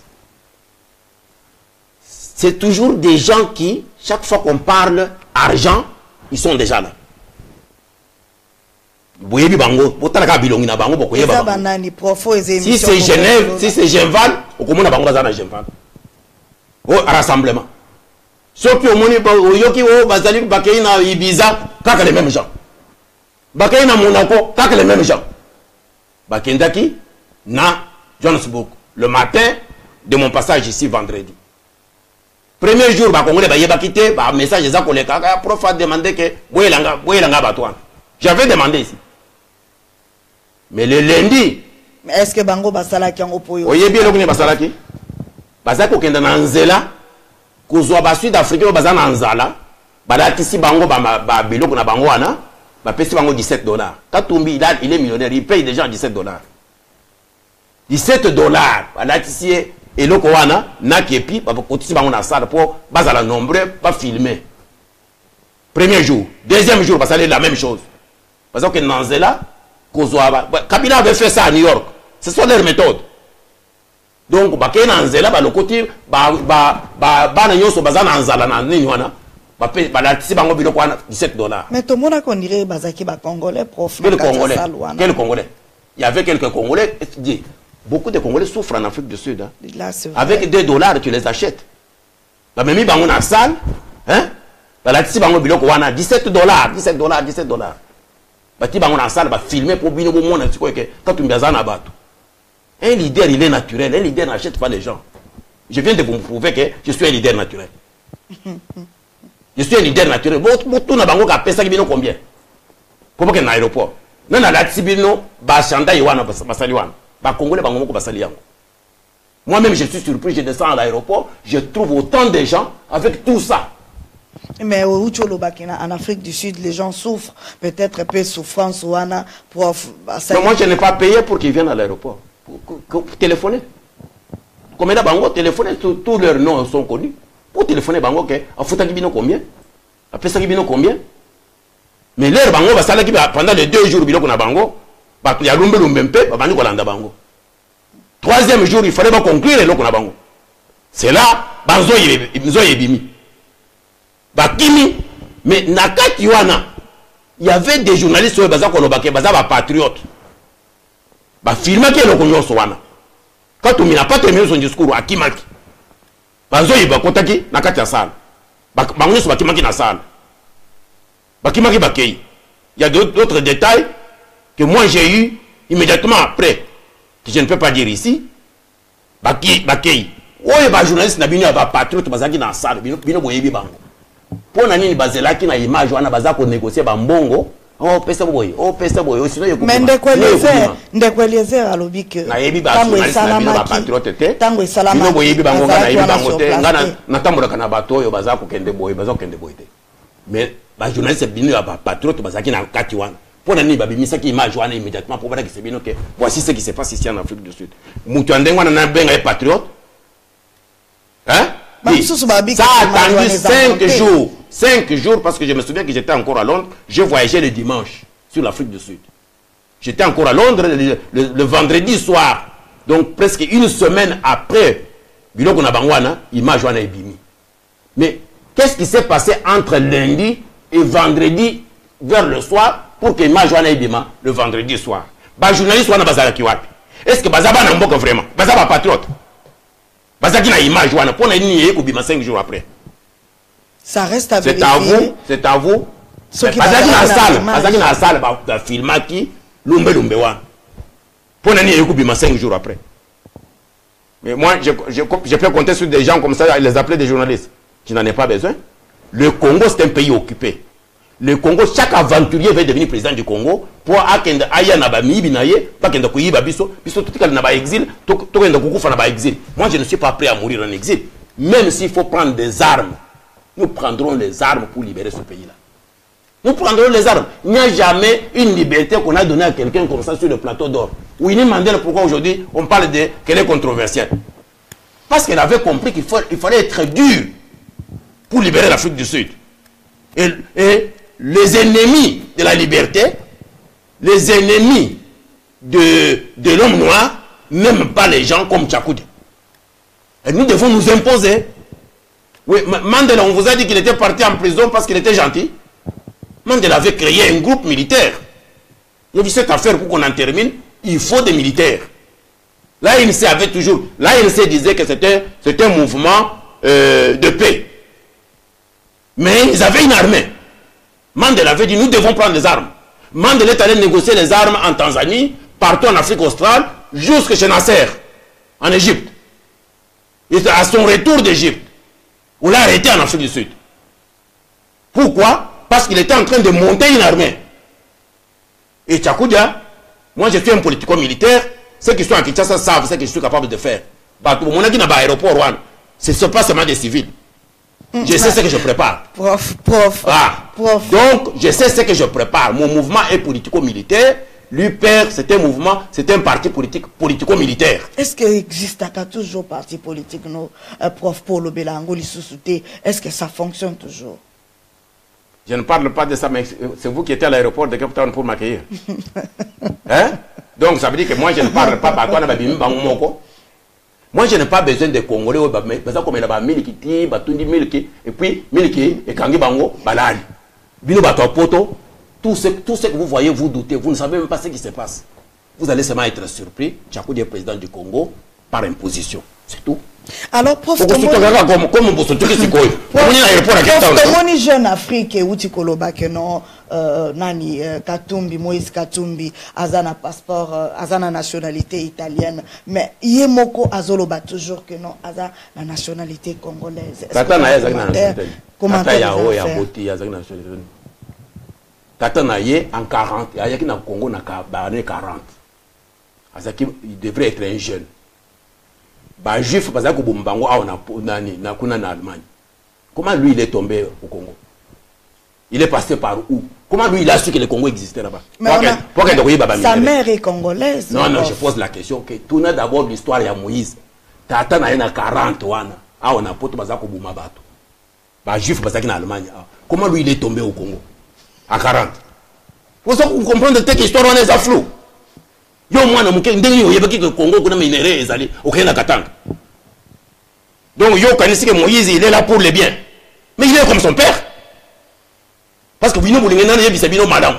C'est toujours des gens qui, chaque fois qu'on parle argent, ils sont déjà là. Si c'est Genève, si c'est Genval, au commun à Genval. Au rassemblement. Ceux qui ont monnaie, Yoki, Bazali, Bakaïna, Ibiza, kaka les mêmes gens. Bakaïna, Monaco, kaka les mêmes gens. Bakendaki, na Johannesburg. Le matin de mon passage ici vendredi. Premier jour, Bakongole, Bayebakite, un message, le prof a demandé que, j'avais demandé ici. Mais le lundi. Mais est-ce que Bango Basalaki en opoyo? Oui, bien le Basalaki. Basako kenda na nzela. Kozwa ba Sud-Africain bazana nzala. Badati si Bango ba biloko na bango wana. Ba pesi Bango dix-sept dollars. Katumbi il, il est millionnaire, il paye déjà dix-sept dollars. dix-sept dollars. Badati si eloko wana na kepi ba kotisi Bango na sala pour bazala nombreux pas filmer. Premier jour, deuxième jour, ça allait la même chose. Parce que Nanzela, Kabila avait fait ça à New York. Ce sont leurs méthodes. Donc, Nanzela, le côté, dix-sept dollars. Mais tout le monde a connu Bazaki Congolais, prof. Quel Congolais? Quel Congolais? Il y avait quelques Congolais. Beaucoup de Congolais souffrent en Afrique du Sud. Hein. Là, avec deux dollars, tu les achètes. La même dans la salle, hein? dix-sept dollars, dix-sept dollars, dix-sept dollars. Bati bango na salle, ba filmer pour bino bon monde que quand tu m'as na bato. Un leader, il est naturel. Un leader n'achète pas les gens. Je viens de vous prouver que je suis un leader naturel. Je suis un leader naturel. Tout na bango ka pesa bino combien? Pour que na aéroport. Non na la tibino ba chanda yiwana basali wana. Ba congolais bango ko basali yango. Moi-même je suis surpris, je descends à l'aéroport, je trouve autant de gens avec tout ça. Mais au Ucholobakina, en Afrique du Sud, les gens souffrent. Peut-être un peu de souffrance ou ana pour. Mais moi, je n'ai pas payé pour qu'ils viennent à l'aéroport. Pour, pour, pour téléphoner. Comme là, Bango, téléphoner, tous leurs noms sont connus. Pour téléphoner, Bango, que à Foutakibino combien? À Pesakibino combien? Mais leur Bango, pendant les deux jours, qu'on a Bango, il y a Lumbe Lumbempe, Bango Kolanda Bango. Troisième jour, il fallait pas conclure le qu'on a Bango. C'est là, Banzo Yebimi. Bakimi, mais Nakati wana, il y avait des journalistes sur Baza Kolobake, Baza ba patriote. Ba filma ke lo konyo sowana. Quand on n'a pas terminé son discours à Kimaki. Bazo yiba kotaki nakati ya sala. Ba bango so bakimaki na sala. Bakimaki bakei. Il y a d'autres détails que moi j'ai eu immédiatement après que je ne peux pas dire ici. Baki bakei. Oye ba journaliste na bino ba patriote bazaki na sala bino bino boyebi bango. Pour nani bazelaki na image wana baza ko négocier ba mbongo Oh, pesa boy, oh, pesa boy, sinon il y a mais Ndekwe Ndekwe Eliezer a lobby que na yebi ba journaliste na bino ba patriote te tango esala ma boyebi bango ngana yebi bango te ngana na tambola kana bato yo baza ko kende boy baza ko kende boy te mais ba journaliste bino ba patriote bazaki na kati wana pour nani ba bimisa ki image wana immédiatement pour voir que c'est bien que voici ce qui se passe ici en Afrique du Sud mutu andengwa na benga patriote hein ça a attendu cinq jours cinq jours parce que je me souviens que j'étais encore à Londres, je voyageais le dimanche sur l'Afrique du Sud. J'étais encore à Londres le, le, le vendredi soir. Donc presque une semaine après, Biloko Nabangwana, image wana ebimi. Mais qu'est-ce qui s'est passé entre lundi et vendredi vers le soir pour que image wana ebima le vendredi soir? Ba journaliste wana bazala kiwapi? Est-ce que bazaba na mboka vraiment? Bazaba patriote? Bazaki na image wana pour na ni ekubima cinq jours après. Ça reste à vérifier. C'est à vous, c'est à vous. Bazaki na salle, bazaki na salle ba filmaki lumbe lumbe wana. Pour na ni ekubima cinq jours après. Mais moi, je, je, je peux compter sur des gens comme ça, les appeler des journalistes. Je n'en ai pas besoin. Le Congo, c'est un pays occupé. Le Congo, chaque aventurier veut devenir président du Congo pour akende aya na ba mibi na ye, pas kende ko yiba biso, biso tout kali na ba exil, to to kende ko kufa na ba exil. Moi, je ne suis pas prêt à mourir en exil. Même s'il faut prendre des armes, nous prendrons les armes pour libérer ce pays-là. Nous prendrons les armes. Il n'y a jamais une liberté qu'on a donnée à quelqu'un comme ça sur le plateau d'or. Winnie Mandela, pourquoi aujourd'hui on parle de qu'elle est controversielle? Parce qu'elle avait compris qu'il il fallait être dur pour libérer l'Afrique du Sud. Et, et les ennemis de la liberté, les ennemis de, de l'homme noir, n'aiment pas les gens comme Tchakoudi. Et nous devons nous imposer. Oui, Mandela, on vous a dit qu'il était parti en prison parce qu'il était gentil. Mandela avait créé un groupe militaire. Il a dit cette affaire pour qu'on en termine, il faut des militaires. Là, il s'est avait toujours. Là, il se disait que c'était un mouvement euh, de paix. Mais ils avaient une armée. Mandela avait dit nous devons prendre les armes. Mandela est allé négocier les armes en Tanzanie, partout en Afrique australe, jusque chez Nasser, en Égypte. Et à son retour d'Égypte, on l'a arrêté en Afrique du Sud. Pourquoi? Parce qu'il était en train de monter une armée. Et Tchakoudia, moi je suis un politico-militaire, ceux qui sont à Kinshasa savent ce que je suis capable de faire. Ce n'est pas seulement des civils. Je sais ce que je prépare. Prof, prof, ah. prof. Donc, je sais ce que je prépare. Mon mouvement est politico-militaire. L'U P R, c'est un mouvement, c'est un parti politique politico-militaire. Est-ce qu'il existe toujours parti politique, non, prof Paul Belango, l'Issousouté? Est-ce que ça fonctionne toujours? Je ne parle pas de ça, mais c'est vous qui étiez à l'aéroport de Cape Town pour m'accueillir. Hein? Donc, ça veut dire que moi, je ne parle pas par quoi. Moi, je n'ai pas besoin de Congolais, comme il y a miliki, batundi miliki, et puis miliki, et kangi bango, balali. Bino bato poto, tout ce, tout ce que vous voyez, vous doutez, vous ne savez même pas ce qui se passe. Vous allez seulement être surpris, Tchakoudi est président du Congo, par imposition. C'est tout. Alors, prof, comme on peut se trouver si quoi? Comment jeune Afrique où tu colobas que non, nani Katumbi, Moïse Katumbi, azana passeport, azana nationalité italienne, mais yemoko azoloba toujours que non, azana la nationalité congolaise. Tata na yazaki na nationalité. Tata ya o ya boti yazaki na nationalité. Tata na ye en quarante, ayaki na Congo na année quarante. Azaki il devrait être un jeune. Bah, juif, parce que Bumbango a en Allemagne. Comment lui il est tombé au Congo? Il est passé par où? Comment lui il a su que le Congo existait là-bas? Sa mère est congolaise. Non, non, je pose la question. Que tout n'a d'abord l'histoire de Moïse. Tata na quarante wana. Ah, on a poto bazako Bumabato. Bah, juif, parce que en Allemagne. Comment lui il est tombé au Congo? À quarante. Pour ça, vous comprenez que l'histoire on est flou. Yo mwana muke ndenge yo yebaki que Congo kuna minéraux ezali okena katanga. Donc yo kanisi que Moïse il est là pour le bien. Mais il est comme son père. Parce que bino bulingena yebi sabino madame.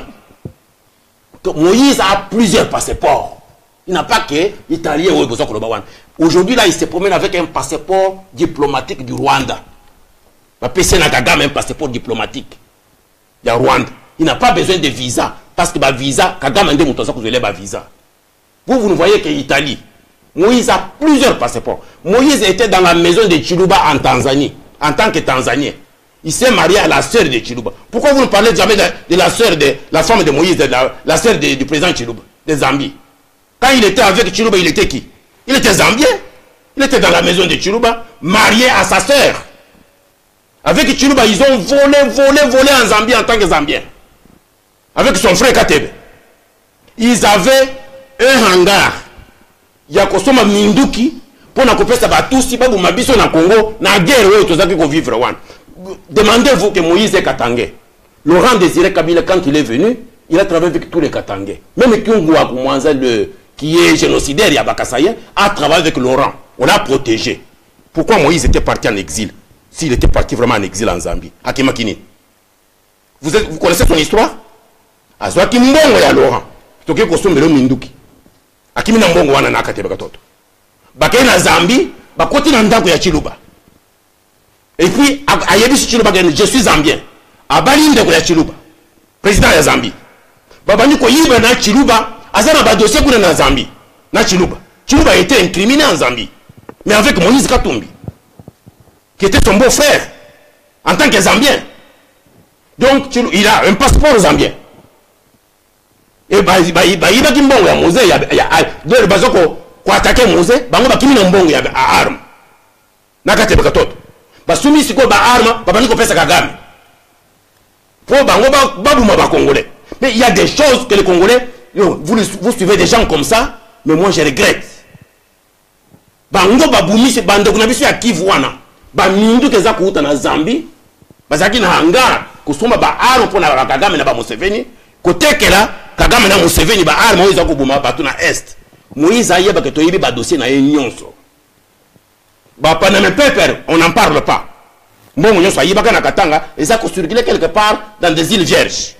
Moïse a plusieurs passeports. Il n'a pas que italien ou besoin koloba wana. Aujourd'hui là il se promène avec un passeport diplomatique du Rwanda. Va passer na Kagame un passeport diplomatique. Du Rwanda. Il n'a pas besoin de visa parce que ba visa Kagame ndé mutoza kuzele ba visa. Vous, vous ne voyez que l'Italie. Moïse a plusieurs passeports. Moïse était dans la maison de Chiluba en Tanzanie, en tant que Tanzanien. Il s'est marié à la sœur de Chiluba. Pourquoi vous ne parlez jamais de, de la sœur de la femme de Moïse, de la, la sœur de, du président Chiluba, de Zambie? Quand il était avec Chiluba, il était qui? Il était zambien. Il était dans la maison de Chiluba, marié à sa sœur. Avec Chiluba, ils ont volé, volé, volé en Zambie en tant que Zambien. Avec son frère Katebe. Ils avaient un hangar. Il y a Kosoma Minduki pour na kopesa batusi babu mabiso na Congo na guerre où tozaki ko vivre wan. Demandez-vous que Moïse est Katangais. Laurent Désiré Kabila, quand il est venu, il a travaillé avec tous les Katangais. Même Kyungwa Koumanza, le qui est génocidaire Yabakasaye, a travaillé avec Laurent. On l'a protégé. Pourquoi Moïse était parti en exil? S'il était parti vraiment en exil en Zambie. Akimakini. Vous, êtes, vous connaissez son histoire? Azwaki mbongo ya Laurent. Toke kosombelo minduki. Akimina mbongo wana na akatebe katoto. Bakay na Zambie, bakoti na ndako ya Chiluba. Et puis, ayebi si Chiluba, je suis Zambien. Abali ndeko ya Chiluba. Président ya Zambie. Babani ko yiba na Chiluba, azana ba dossier kuna na Zambie. Na Chiluba. Chiluba a été incriminé en Zambie. Mais avec Moïse Katumbi, qui était son beau-frère, en tant que Zambien. Donc, il a un passeport zambien. Et bah, il va y avoir un Mosé, il y a deux raisons pour attaquer Mosé, bah, on va qu'il y ait un bon arme. Nakate Bakatot. Bah, soumis si quoi, bah, arme, bah, on va faire Kagame. Pour bah, on va babouma bah, Congolais. Mais il y a des choses que les Congolais, vous, vous suivez des gens comme ça, mais moi je regrette. Bah, on va boumi, c'est bande qu'on a vu sur Kivu wana. Bah, mindu que ça coûte en Zambie. Bah, ça qui n'a hangar, que soma bah, arme pour la Kagame na ba Museveni. Côté que là, Kagame na Museveni ba arme Moïse akubuma batu na est. Moïse a yeba que to yebi ba dossier na nyonso. Bah pendant le peuple, on n'en parle pas. Bon nyonso yeba kana katanga et ça circuler quelque part dans des îles vierges.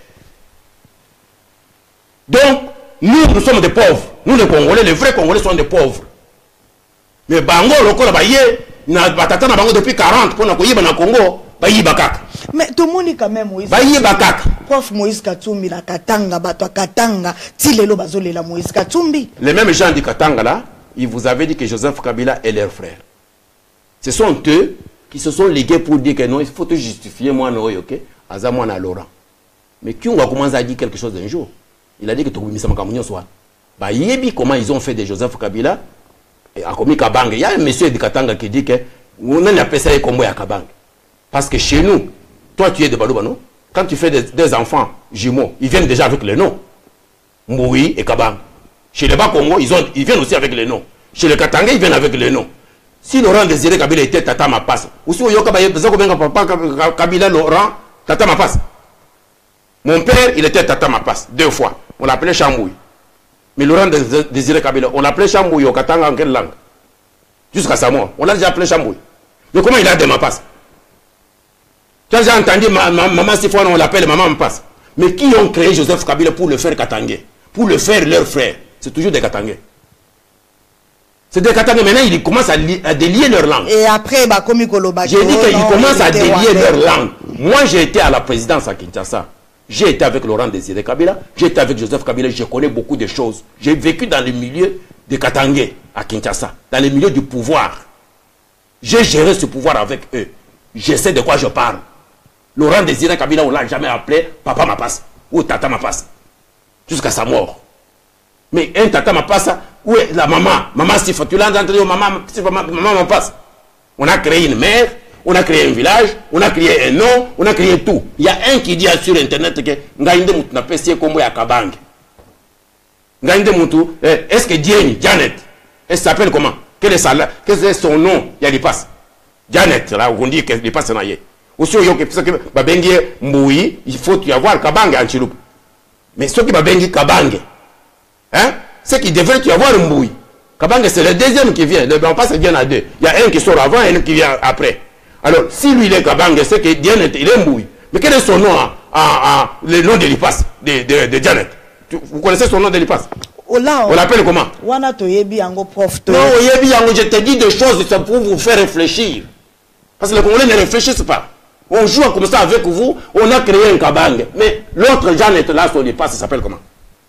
Donc nous nous sommes des pauvres. Nous les Congolais, les vrais Congolais sont des pauvres. Mais bango lokola ba ye na batata na bango depuis quarante pour na ko yeba na Congo, ba yiba kaka. Mais tout le monde quand même Moïse. Ba yiba kaka. Prof Moïse Katumbi la Katanga, bato Katanga, tilelo bazole la Moïse Katumbi. Les mêmes gens du Katanga là, ils vous avaient dit que Joseph Kabila est leur frère. Ce sont eux qui se sont ligués pour dire que non, il faut te justifier moi non, ok, Aza moi na Laurent. Mais qui on va commencer à dire quelque chose un jour. Il a dit que tu as mis soit. Bah yebi comment ils ont fait de Joseph Kabila et a commis Kabang. Il y a un monsieur du Katanga qui dit que on a appelé ça comme à Kabang. Parce que chez nous, toi tu es de Balouba, non? Quand tu fais des, des enfants jumeaux, ils viennent déjà avec les noms. Moui et Kabang. Chez les Bas-Congo, ils, ils viennent aussi avec les noms. Chez les Katanga, ils viennent avec les noms. Si Laurent Désiré Kabila était Tata Mapas, ou si Oyoka Papa Kabila Laurent, Tata Mapas. Mon père, il était Tata Mapas, deux fois. On l'appelait Chambouille. Mais Laurent Désiré Kabila, on l'appelait Chambouille au Katanga en quelle langue? Jusqu'à sa mort. On l'a déjà appelé Chambouille. Mais comment il a des Mapas? Quand j'ai entendu ma, ma, maman Sifouane, on l'appelle maman Mapas. Mais qui ont créé Joseph Kabila pour le faire Katangais? Pour le faire leur frère? C'est toujours des Katangais. C'est des Katangais. Maintenant, ils commencent à, li, à délier leur langue. Et après, bah, comme Ikoloba. J'ai dit qu'ils commencent à délier leur langue. Moi, j'ai été à la présidence à Kinshasa. J'ai été avec Laurent Désiré Kabila. J'ai été avec Joseph Kabila. Je connais beaucoup de choses. J'ai vécu dans le milieu des Katangais à Kinshasa. Dans le milieu du pouvoir. J'ai géré ce pouvoir avec eux. Je sais de quoi je parle. Laurent Désiré Kabila, on ne l'a jamais appelé Papa Mapas ou Tata Mapas. Jusqu'à sa mort. Mais un Tata Mapas, où est la maman? Maman Sifa, tu l'as entendu, maman, maman Mapas. On a créé une mère, on a créé un village, on a créé un nom, on a créé tout. Il y a un qui dit sur internet que Ngaïnde Moutou n'a pas essayé comme Yakabang. Ngaïnde Moutou, est-ce que Diane, Janet, elle s'appelle comment? Quel est, sa, quel est son nom? Il y a des passes. Janet, là, on dit qu'elle n'est pas sénaillée. Aussi, il faut y avoir Kabang en Chiloup. Mais ceux qui va bengi Kabang, hein, c'est qu'il devrait y avoir un Mboui. Kabang, c'est le deuxième qui vient. Le blanc passe vient à deux. Il y a un qui sort avant et un qui vient après. Alors, si lui il est Kabang, c'est que Diane il est Mboui. Mais quel est son nom, hein, hein, le nom de l'Ipas, de, de, de Janet? Vous connaissez son nom de l'Ipas? On l'appelle comment? Non, je te dis des choses pour vous faire réfléchir. Parce que les Congolais ne réfléchissent pas. On joue comme ça avec vous, on a créé un Kabang. Mais l'autre Janet là, son Ipas, ça s'appelle comment?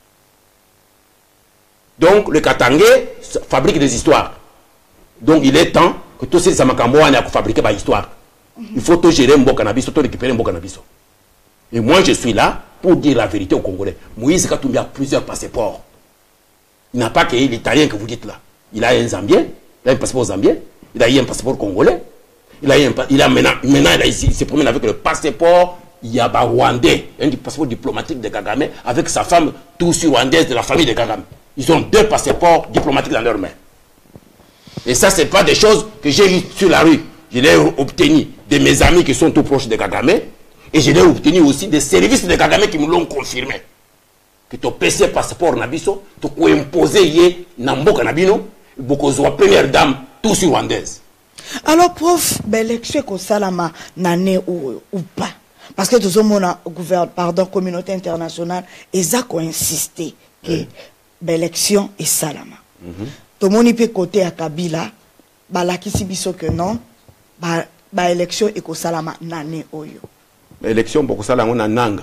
Donc, le Katangais fabrique des histoires. Donc, il est temps que tous ces Samakamboa aient fabriqué des histoires. Il faut tout gérer Mboka Nabiso, tout récupérer Mboka Nabiso. Et moi, je suis là pour dire la vérité aux Congolais. Moïse Katumbi a plusieurs passeports. Il n'a pas que l'Italien que vous dites là. Il a un Zambien, il a un passeport zambien, il a eu un passeport congolais. Il a, un, il a maintenant, maintenant il, a, il se promène avec le passeport Yaba rwandais, un passeport diplomatique de Kagame, avec sa femme tous rwandaise de la famille de Kagame. Ils ont deux passeports diplomatiques dans leurs mains. Et ça, ce n'est pas des choses que j'ai eues sur la rue. Je l'ai obtenu de mes amis qui sont tout proches de Kagame. Et je l'ai obtenu aussi des services de Kagame qui me l'ont confirmé. Que ton P C passeport Nabiso, tu peux imposer yé Namboka Nabino, beaucoup de première dame, tous rwandaises. Alors, prof, l'élection est salama nané ou, ou pas? Parce que tout le monde a gouvernement, pardon, communauté internationale, ils ont insisté que l'élection est salama. Tout le monde peut côté à Kabila, bah la qui s'y que non, bah bah élection est salama nané oyo. L'élection beaucoup salama on a nanga.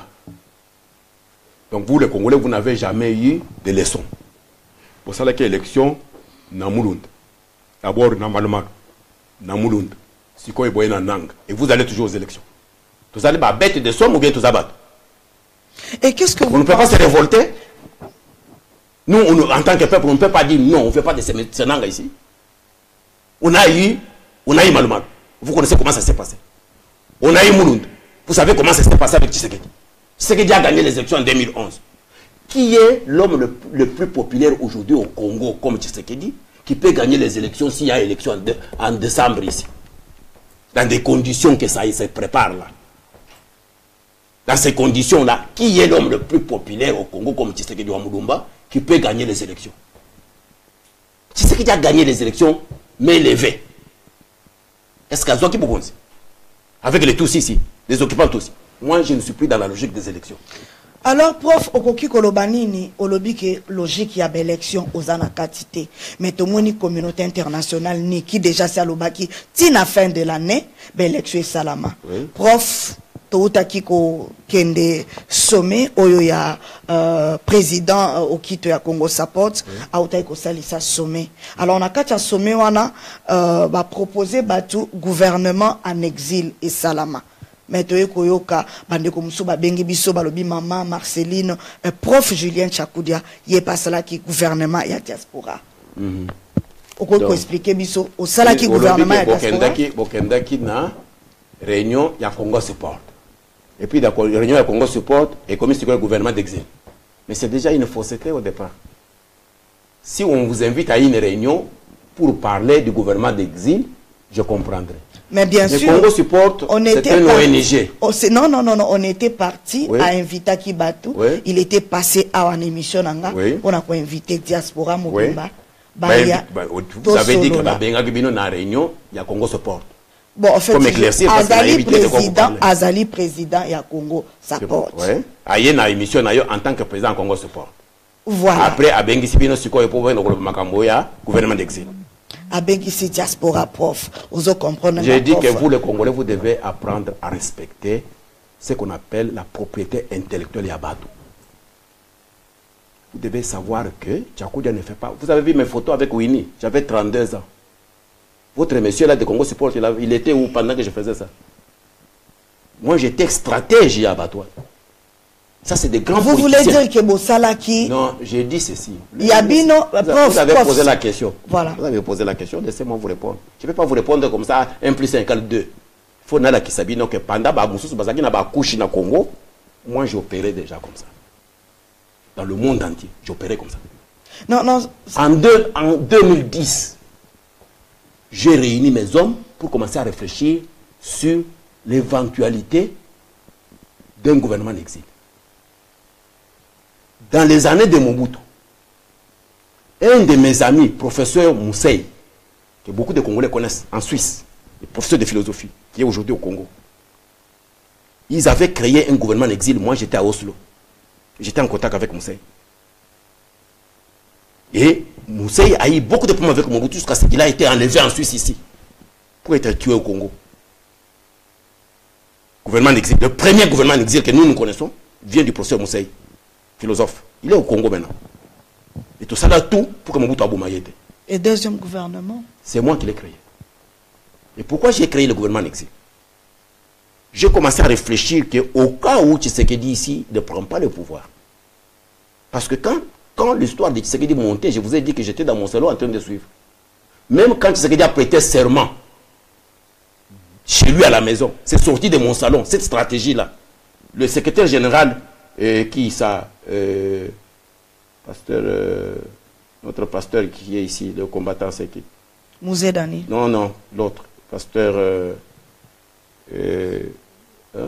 Donc vous les Congolais vous n'avez jamais eu de leçons. Pour ça que l'élection na Mulund. D'abord na Maluma, na Mulund. Si quoi est boyé na nanga et vous allez toujours aux élections. Vous allez bah bête de somme ou bien tous abattre. Et qu'est-ce que vous on ne peut pas se révolter? Nous, on, en tant que peuple, on ne peut pas dire non, on ne fait pas de ce nanga ici. On a eu, on a eu Maluma. Vous connaissez comment ça s'est passé. On a eu Mulund. Vous savez comment ça s'est passé avec Tshisekedi. Tshisekedi a gagné les élections en deux mille onze. Qui est l'homme le, le plus populaire aujourd'hui au Congo comme Tshisekedi, qui peut gagner les élections s'il y a élection en, de, en décembre ici? Dans des conditions que ça se prépare là. Dans ces conditions-là, qui est l'homme le plus populaire au Congo comme Tshisekedi Wamulumba qui peut gagner les élections? Tshisekedi a gagné les élections, mais levé. Est-ce qu'à Zoki Bogonzi, avec les tous ici, les occupants tous, moi je ne suis plus dans la logique des élections. Alors, prof, Okoki Kolobanini, Olobi que logique y a élection aux anakatité, mais tout le monde communauté internationale ni qui déjà c'est à l'obaki, tina fin de l'année, l'élection est salama. Oui. Prof, Toutaki ko kende sommet oyo ya euh, président au kito ya Congo support a utai ko salisa sommet. Alors on a kacha sommet wana euh, ba proposer batu gouvernement en exil et salama. Mais toye koyoka bande ko musu ba bengi biso balobi maman Marceline euh, prof Julien Tchakoudia yé pas cela qui gouvernement ya diaspora. Mhm. Oko ko expliquer biso au sala qui gouvernement ya diaspora. Bokendaki bokendaki na réunion ya Congo support. Et puis, la réunion de Congo support et comme c'est le gouvernement d'exil. Mais c'est déjà une fausseté au départ. Si on vous invite à une réunion pour parler du gouvernement d'exil, je comprendrai. Mais bien Mais sûr, Congo support, c'est un O N G. Oh, non, non, non, non, on était parti oui. à inviter Kibatu. Oui. Il était passé à une émission. Oui. On a invité Diaspora Mobimba. Oui. Bah, bah, vous avez dit que dans la réunion, il y a Congo support. Bon, en fait, Azali président, Azali président et à Congo support. Oui. Aïe na émission en tant que président Congo support. Voilà. Après, Abengi Sibino Siko et pour le Makamboya, gouvernement d'exil. Abengi si diaspora prof, vous comprenez. J'ai dit que vous les Congolais, vous devez apprendre à respecter ce qu'on appelle la propriété intellectuelle Yabadou. Vous devez savoir que Tchakoudia ne fait pas. Vous avez vu mes photos avec Winnie, j'avais trente-deux ans. Votre monsieur là de Congo Support, il était où pendant que je faisais ça? Moi j'étais stratège à Batouan. Ça c'est des grands Vous politiciens. voulez dire que Bossalaki... Non, j'ai dit ceci. Yabino, vous, prof, vous avez prof. posé la question. Voilà. Vous avez posé la question, laissez-moi vous répondre. Je ne vais pas vous répondre comme ça, un plus un égale deux. Il faut nala qui sabino que pendant que Bazaki n'a pas couché dans le Congo, moi j'opérais déjà comme ça. Dans le monde entier, j'opérais comme ça. Non, non. En, deux, en deux mille dix, j'ai réuni mes hommes pour commencer à réfléchir sur l'éventualité d'un gouvernement d'exil. Dans les années de Mobutu, un de mes amis, professeur Mousseï, que beaucoup de Congolais connaissent en Suisse, le professeur de philosophie, qui est aujourd'hui au Congo, ils avaient créé un gouvernement d'exil. Moi, j'étais à Oslo. J'étais en contact avec Mousseï. Et Mousseï a eu beaucoup de problèmes avec Mobutu jusqu'à ce qu'il a été enlevé en Suisse ici pour être tué au Congo. Gouvernement d'exil. Le premier gouvernement d'exil que nous nous connaissons vient du professeur Mousseï, philosophe. Il est au Congo maintenant. Et tout ça là, tout pour que Mobutu Aboumaye. Et deuxième gouvernement? C'est moi qui l'ai créé. Et pourquoi j'ai créé le gouvernement d'exil? j'ai commencé à réfléchir qu'au cas où Tshisekedi ici ne prend pas le pouvoir. Parce que quand, quand l'histoire de Tshisekedi montait, je vous ai dit que j'étais dans mon salon en train de suivre. Même quand Tshisekedi a prêté serment chez lui à la maison, c'est sorti de mon salon, cette stratégie-là. Le secrétaire général, euh, qui ça, euh, pasteur, euh, notre pasteur qui est ici, le combattant, c'est qui? Mouzé Dani. Non, non, l'autre, pasteur... Euh, euh, hein?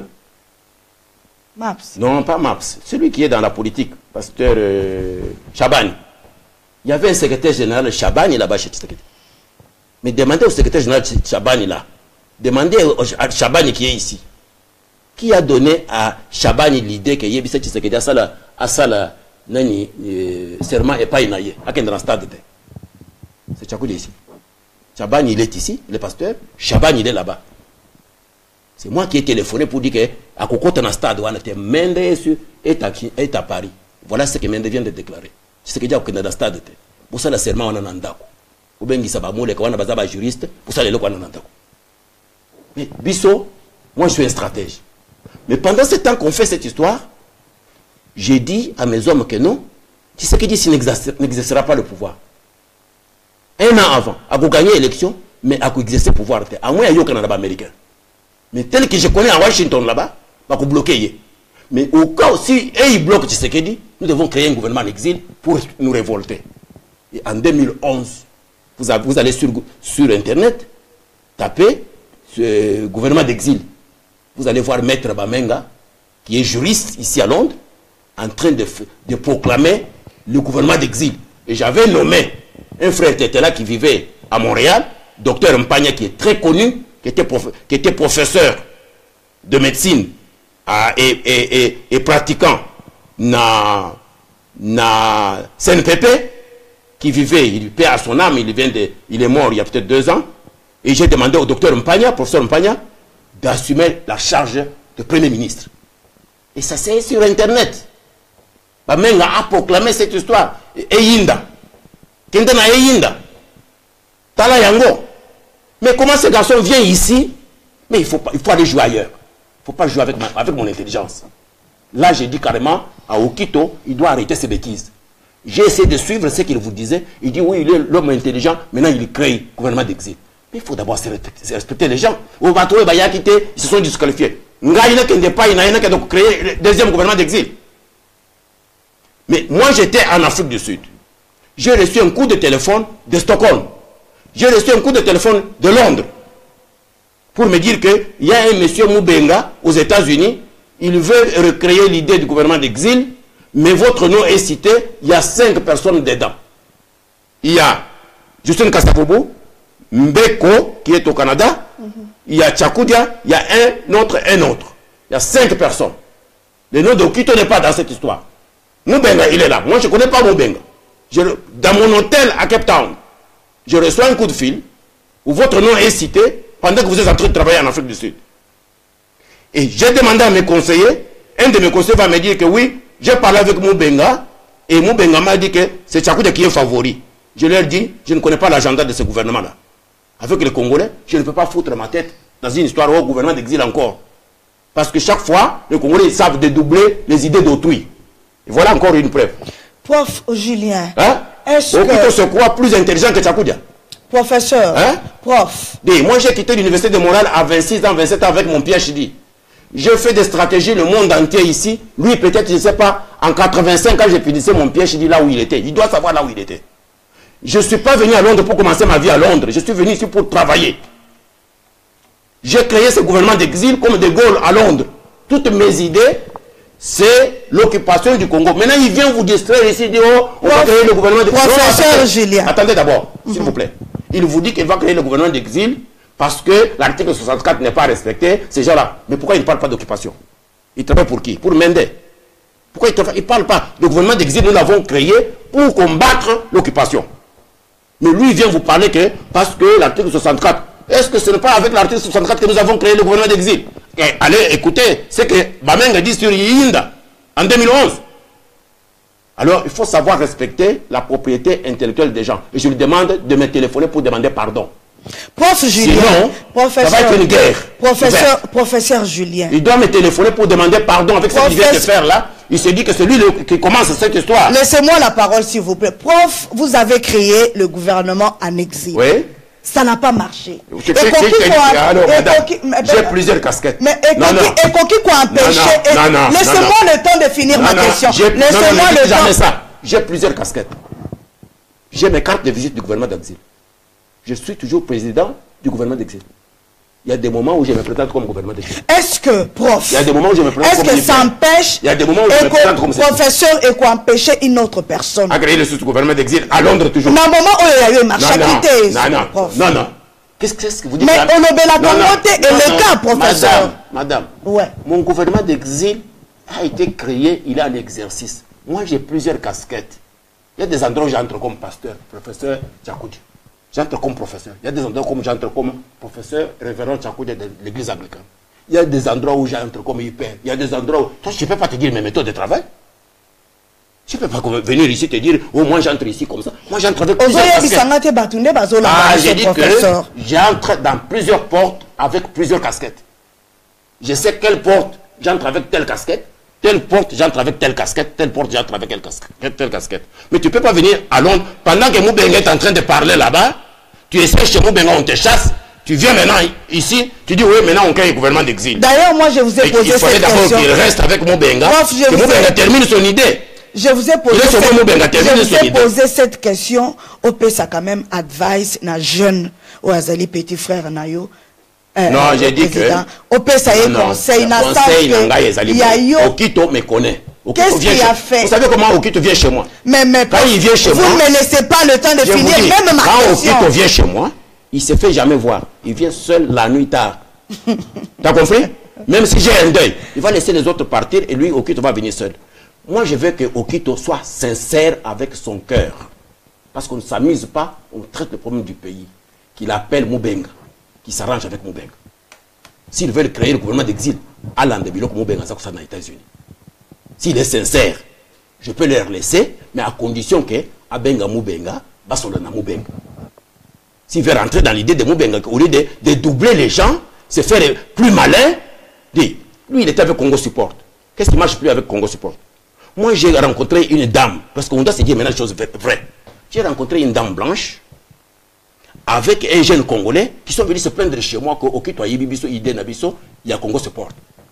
Maps. Non, pas Maps, celui qui est dans la politique, pasteur euh, Chabani. Il y avait un secrétaire général Chabani là-bas chez Tshisekedi. Mais demandez au secrétaire général Chabani là, demandez à Chabani qui est ici, qui a donné à Chabani l'idée que Yebisa Tshisekedi a ça là, a ça là, nani, serment et pas inaye, à quel stade. C'est Tchakoudi ici. Chabani il est ici, le pasteur, Chabani il est là-bas. C'est moi qui ai téléphoné pour dire que à Kokota dans le stade, on était Mende est à Paris. Voilà ce que Mende vient de déclarer. C'est ce que j'ai dit dans le stade. Pour ça, le serment, on a un dako. Ou bien, il y a un juriste, pour ça, il y a un dako. Mais, Bisso, moi, je suis un stratège. Mais pendant ce temps qu'on fait cette histoire, j'ai dit à mes hommes que non, tu sais qu'il dit qu'il n'exercera pas le pouvoir. Un an avant, à gagner l'élection, mais à exercer le pouvoir. À moins, il y a un Canada américain. Mais tel que je connais à Washington là-bas, va vous bloquer. Mais au cas où si ils bloquent Tshisekedi, nous devons créer un gouvernement en exil pour nous révolter. Et en deux mille onze, vous, avez, vous allez sur, sur Internet, taper ce gouvernement d'exil. Vous allez voir Maître Bamenga, qui est juriste ici à Londres, en train de, de proclamer le gouvernement d'exil. Et j'avais nommé un frère Tétela qui vivait à Montréal, docteur Mpagna, qui est très connu, qui était, prof, qui était professeur de médecine à, et, et, et, et pratiquant na, na C N P P, qui vivait, il paie à son âme, il, vient de, il est mort il y a peut-être deux ans, et j'ai demandé au docteur Mpagna, professeur Mpagna, d'assumer la charge de Premier ministre. Et ça c'est sur Internet. Bamenga a proclamé cette histoire. Eyinda. Kendana Eyinda. Tala Yango. Mais comment ce garçon vient ici? Mais il faut, pas, il faut aller jouer ailleurs. Il ne faut pas jouer avec, ma, avec mon intelligence. Là, j'ai dit carrément à Okito, il doit arrêter ses bêtises. J'ai essayé de suivre ce qu'il vous disait. Il dit oui, il est l'homme intelligent. Maintenant, il crée le gouvernement d'exil. Mais il faut d'abord respecter les gens. Au bateau, ils se sont disqualifiés. Il n'y a pas créé le deuxième gouvernement d'exil. Mais moi, j'étais en Afrique du Sud. J'ai reçu un coup de téléphone de Stockholm. J'ai reçu un coup de téléphone de Londres pour me dire qu'il y a un monsieur Moubenga aux États-Unis, il veut recréer l'idée du gouvernement d'exil, mais votre nom est cité, il y a cinq personnes dedans. Il y a Justin Kasapoubou, Mbeko qui est au Canada, mm-hmm. Il y a Tchakoudia, il y a un autre, un autre. Il y a cinq personnes. Le nom de Okito n'est pas dans cette histoire. Moubenga, il est là. Moi, je ne connais pas Moubenga. Je, dans mon hôtel à Cape Town, je reçois un coup de fil où votre nom est cité pendant que vous êtes en train de travailler en Afrique du Sud. Et j'ai demandé à mes conseillers, un de mes conseillers va me dire que oui, j'ai parlé avec Moubenga et Moubenga m'a dit que c'est Tchakoudia qui est favori. Je leur dis, je ne connais pas l'agenda de ce gouvernement-là. Avec les Congolais, je ne peux pas foutre ma tête dans une histoire au gouvernement d'exil encore. Parce que chaque fois, les Congolais ils savent dédoubler les idées d'autrui. Et voilà encore une preuve. Prof Julien, hein? Est-ce que... se croit plus intelligent que Tchakoudia? Professeur, hein? Prof. Et moi j'ai quitté l'université de Montréal à vingt-six ans, vingt-sept ans avec mon P H D. J'ai fait des stratégies le monde entier ici. Lui peut-être, je ne sais pas, en quatre-vingt-cinq ans j'ai finissé mon P H D là où il était. Il doit savoir là où il était. Je ne suis pas venu à Londres pour commencer ma vie à Londres. Je suis venu ici pour travailler. J'ai créé ce gouvernement d'exil comme De Gaulle à Londres. Toutes mes idées, c'est l'occupation du Congo. Maintenant, il vient vous distraire ici, il dit, oh, on va créer le gouvernement d'exil. Professeur Julien. Attendez d'abord, s'il vous plaît. Il vous dit qu'il va créer le gouvernement d'exil parce que l'article soixante-quatre n'est pas respecté, ces gens-là. Mais pourquoi il ne parle pas d'occupation? Il travaille pour qui? Pour Mende. Pourquoi il ne parle pas? Le gouvernement d'exil, nous l'avons créé pour combattre l'occupation. Mais lui, il vient vous parler que parce que l'article soixante-quatre, est-ce que ce n'est pas avec l'article soixante-quatre que nous avons créé le gouvernement d'exil? Allez, écoutez, c'est que Bamenga dit sur Yinda en deux mille onze. Alors, il faut savoir respecter la propriété intellectuelle des gens. Et je lui demande de me téléphoner pour demander pardon. Prof Julien, Sinon, professeur, ça va être une guerre. Professeur, professeur Julien. Il doit me téléphoner pour demander pardon avec ce qu'il vient de faire là. Il se dit que c'est lui le, qui commence cette histoire. Laissez-moi la parole, s'il vous plaît. Prof, vous avez créé le gouvernement en exil. Oui. Ça n'a pas marché. J'ai plusieurs casquettes. Mais et qui quoi empêché? Laissez-moi le temps de finir ma question. Laissez-moi le temps. ça. J'ai plusieurs casquettes. J'ai mes cartes de visite du gouvernement d'exil. Je suis toujours président du gouvernement d'exil. Il y a des moments où je me présente comme gouvernement d'exil. Est-ce que, prof, il y a des moments où je me présente est-ce que ça empêche, il y a des moments où je me présente comme professeur, et qu'on empêche une autre personne à créer le sous-gouvernement d'exil à Londres toujours. Dans le moment où il y a eu marché, non, non, prof. Non, non. Qu'est-ce que vous dites? Mais on obéit la communauté et le cas, professeur. Madame, madame, ouais. Mon gouvernement d'exil a été créé, il est en exercice. Moi, j'ai plusieurs casquettes. Il y a des endroits où j'entre comme pasteur, professeur Tchakoudi. J'entre comme professeur. Il y a des endroits où j'entre comme professeur, révérend Tchakoudi de l'église anglicane. Il y a des endroits où j'entre comme hyper. Il y a des endroits où... Toi, je ne peux pas te dire mes méthodes de travail. Je ne peux pas venir ici te dire, oh, moi j'entre ici comme ça. Moi j'entre avec plusieurs casquettes. Ah, j'ai dit que j'entre dans plusieurs portes avec plusieurs casquettes. Je sais quelle porte j'entre avec telle casquette. Telle porte, j'entre avec telle casquette, telle porte, j'entre avec telle casquette, telle casquette. Mais tu ne peux pas venir à Londres, pendant que Moubenga est en train de parler là-bas, tu essaies chez Moubenga, on te chasse, tu viens maintenant ici, tu dis oui, maintenant on crée un gouvernement d'exil. D'ailleurs, moi je vous ai posé cette question. Il fallait d'abord qu'il reste avec Moubenga, que Moubenga termine son idée. Je vous ai posé, cette, je vous ai posé cette question, au P S A quand même advice, na jeune, ou azali petit frère Nayo. Euh, non, j'ai dit que... Au P S A y conseil, na conseil, il y a eu... Okito me connaît. Qu'est-ce qu'il a fait? Vous savez comment Okito vient chez moi? Mais, mais quand il vient chez vous moi... Vous ne me laissez pas le temps de finir, dis, même ma quand question. Quand Okito vient chez moi, il ne se fait jamais voir. Il vient seul la nuit tard. T'as compris? Même si j'ai un deuil, il va laisser les autres partir et lui, Okito, va venir seul. Moi, je veux que Okito soit sincère avec son cœur. Parce qu'on ne s'amuse pas, on traite le problème du pays. Qu'il appelle Moubenga, qui s'arrange avec Moubenga. S'ils veulent créer le gouvernement d'exil, Alain de Bilok Moubenga, ça aux États-Unis. S'il est sincère, je peux leur laisser, mais à condition que Abenga Moubenga, Basolana Moubenga. S'il veut rentrer dans l'idée de Moubenga, au lieu de, de doubler les gens, se faire plus malin, dit, lui, il était avec Congo Support. Qu'est-ce qui marche plus avec Congo Support? Moi, j'ai rencontré une dame, parce qu'on doit se dire maintenant des choses vraies. J'ai rencontré une dame blanche avec un jeune Congolais qui sont venus se plaindre chez moi que Okito Ayibibiso, Ide Nabiso, il y a Congo Support.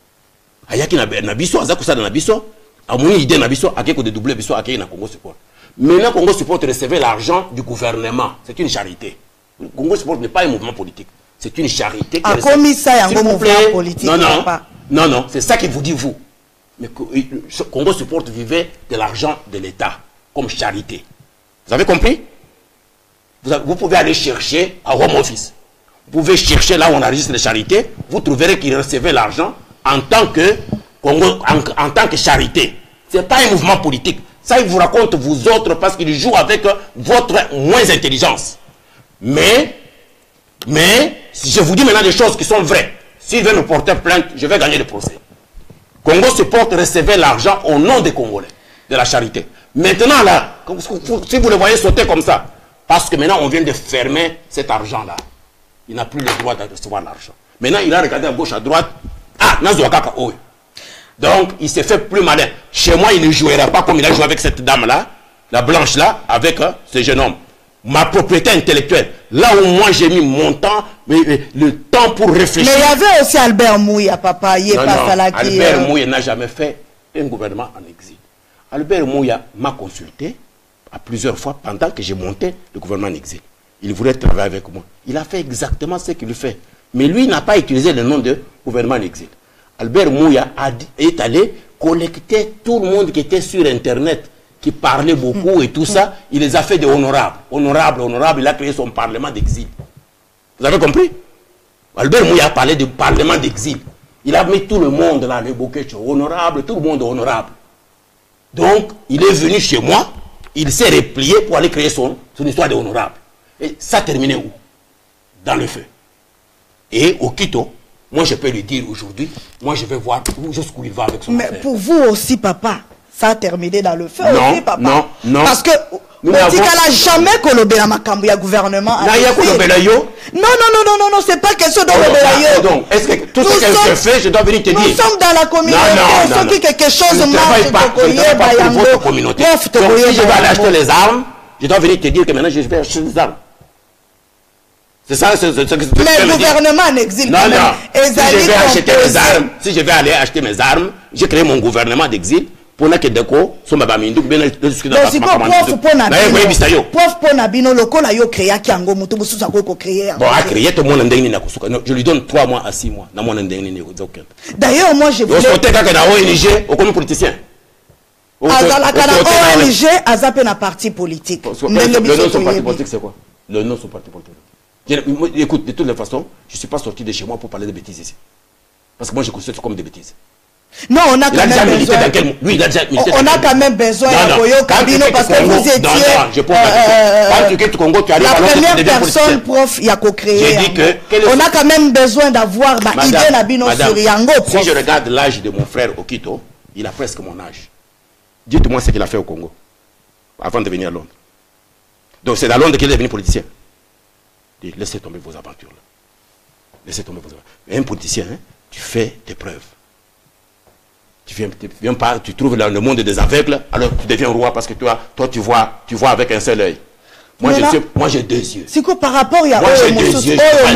Ayaki Nabiso, Azakusa Nabiso, Amouni Ide Nabiso, Akeko de double Biso, Akeko na Congo Support. Maintenant, Congo Support recevait l'argent du gouvernement. C'est une charité. Congo Support n'est pas un mouvement politique. C'est une charité. A commis ça un mouvement politique. Non, non, non, non, c'est ça que vous dites vous. Mais Congo Support vivait de l'argent de l'État, comme charité. Vous avez compris? vous, avez, vous pouvez aller chercher à Home Office. Vous pouvez chercher là où on enregistre les charités. Vous trouverez qu'il recevait l'argent en tant que Congo, en, en tant que charité. Ce n'est pas un mouvement politique. Ça, il vous raconte vous autres parce qu'il joue avec votre moins intelligence. Mais, mais, si je vous dis maintenant des choses qui sont vraies, s'il veut me porter plainte, je vais gagner le procès. Congo Support recevait l'argent au nom des Congolais, de la charité. Maintenant, là, si vous le voyez sauter comme ça, parce que maintenant, on vient de fermer cet argent-là. Il n'a plus le droit de recevoir l'argent. Maintenant, il a regardé à gauche, à droite. Ah, Nazoakaka, oh. Donc, il s'est fait plus malin. Chez moi, il ne jouera pas comme il a joué avec cette dame-là, la blanche-là, avec hein, ce jeune homme. Ma propriété intellectuelle. Là où moi, j'ai mis mon temps, mais, mais, le temps pour réfléchir. Mais il y avait aussi Albert Mouya, papa. Il non, pas non, Salaki, Albert euh... Mouya n'a jamais fait un gouvernement en exil. Albert Mouya m'a consulté à plusieurs fois pendant que j'ai monté le gouvernement en exil. Il voulait travailler avec moi. Il a fait exactement ce qu'il fait. Mais lui n'a pas utilisé le nom de gouvernement en exil. Albert Mouya a, est allé collecter tout le monde qui était sur Internet, qui parlait beaucoup et tout ça. Il les a fait des honorables. Honorable, honorable, il a créé son parlement d'exil. Vous avez compris? Albert Mouya a parlé de parlement d'exil. Il a mis tout le monde là, les Bokecho, honorable, tout le monde honorable. Donc, il est venu chez moi, il s'est replié pour aller créer son, son histoire de honorable. Et ça terminait où? Dans le feu. Et au Quito, moi je peux lui dire aujourd'hui, moi je vais voir jusqu'où il va avec son Mais affaire. pour vous aussi, papa, ça a terminé dans le feu non, aussi, papa. Non, non. Parce que nous n'avons... Tikala jamais kolobela makambo ya gouvernement. Na ya kolobela yo? Non, non, non, non, non, non, c'est pas question de kolobela yo. Donc, est-ce que tout ce que je fais, je dois venir te dire? Nous sommes dans la communauté, non, non, non. Si quelque chose ne travaille pas, je ne travaille pas pour votre communauté. Donc, si je vais aller acheter les armes, je dois venir te dire que maintenant je vais acheter les armes. C'est ça, c'est ce que le gouvernement en exil. Non, non. Si je vais acheter les armes, si je vais aller acheter mes armes, j'ai créé mon gouvernement d'exil pour que Deko soit ma bamindou bien le disque de la prof pour Nabino. Prof pour Nabino, le col a yo créé qui ango mutu musu sa ko créé. Bon, a créé tout le monde ndengni na kusuka. Je lui donne trois mois à six mois na mon ndengni ne zoken. D'ailleurs, moi je voulais. Au côté ka na O N G, au comme politicien. Azala kana O N G, azape na parti politique. Le nom de parti politique c'est quoi? Le nom de parti politique. Écoute, de toutes les façons, je ne suis pas sorti de chez moi pour parler de bêtises ici. Parce que moi, je considère ça comme des bêtises. Non, on a quand il a même besoin. Dans quel... Lui, il a déjà milité. On a quand même besoin de Koyo Kabino parce que vous étiez. Non, non, je peux pas. Euh, Quand tu quittes Congo, tu arrives la à première personne, prof, il y a co-créé. J'ai dit que. On a quand même besoin d'avoir ma idée Nabino sur Yango. Si je regarde l'âge de mon frère Okito, il a presque mon âge. Dites-moi ce qu'il a fait au Congo avant de venir à Londres. Donc, c'est à Londres qu'il est devenu politicien. Laissez tomber vos aventures là. Laissez tomber vos aventures. Mais un politicien, hein, tu fais tes preuves. Tu viens, tu viens pas, tu trouves dans le monde des aveugles, alors tu deviens roi parce que toi, toi tu vois, tu vois avec un seul œil. Moi, je suis, moi j'ai deux yeux. C'est quoi par rapport à moi j'ai deux yeux.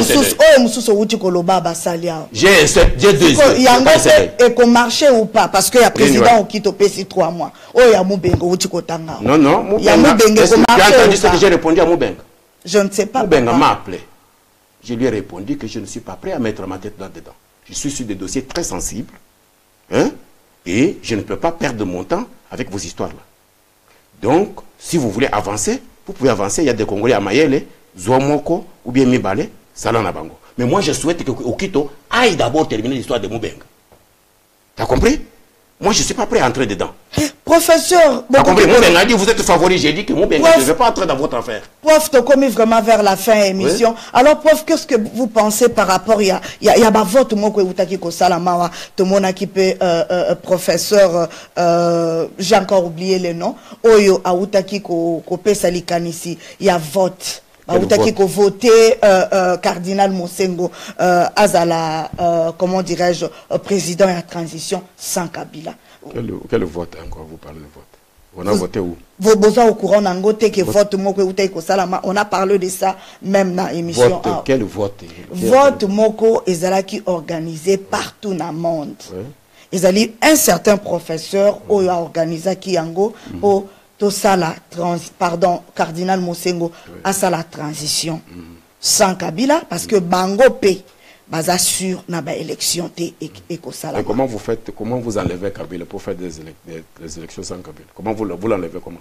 J'ai un seul, j'ai deux yeux. Il y a un et qu'on marchait ou pas parce que y a président qui te paye trois mois. Oh il y a Moubengo ou Tikotanga. Non non. Il y a Moubengo. Tu as entendu ce que j'ai répondu à Moubengo? Je ne sais pas. Moubenga m'a appelé. Je lui ai répondu que je ne suis pas prêt à mettre ma tête là-dedans. Je suis sur des dossiers très sensibles. Hein? Et je ne peux pas perdre mon temps avec vos histoires-là. Donc, si vous voulez avancer, vous pouvez avancer. Il y a des Congolais à Mayele, Zouamoko ou bien Mibale, Salana Bango. Mais moi, je souhaite que Okito aille d'abord terminer l'histoire de Moubenga. Tu as compris? Moi, je ne suis pas prêt à entrer dedans. Professeur, bon, compris, Moubenga a dit vous êtes favori. J'ai dit que Moubenga, je ne vais pas entrer dans votre affaire. Prof, tu commis vraiment vers la fin de l'émission. Oui. Alors, prof, qu'est-ce que vous pensez par rapport il y a il y a, y a ma vote moi que vous t'aki ko salama tout le monde qui peut professeur euh, j'ai encore oublié le nom. Oyo a utaki ko ko pesa likanisi. Il y a vote. Aoutaki ko voter euh, euh, cardinal Mosengo euh, Azala euh, comment dirais-je euh, président de la transition sans Kabila. Quel, quel vote encore vous parlez de vote? On a vous, voté où? Vos besoins au courant n'angote que vote moko utaki ko salama. On a parlé de ça même dans l'émission. Vote ah, quel vote? Vote moko ezalaki organisé partout dans le monde. Ouais. Ezali un certain professeur ouais. Oyo a organisé qui yango mm. Pour tout ça la trans pardon cardinal Mosengo oui. À ça la transition mm. Sans Kabila parce que Bango P baza sur na ba élection té et et ko sala. Comment vous faites comment vous enlevez Kabila pour faire des, élec des, des élections sans Kabila? Comment vous vous l'enlevez comment?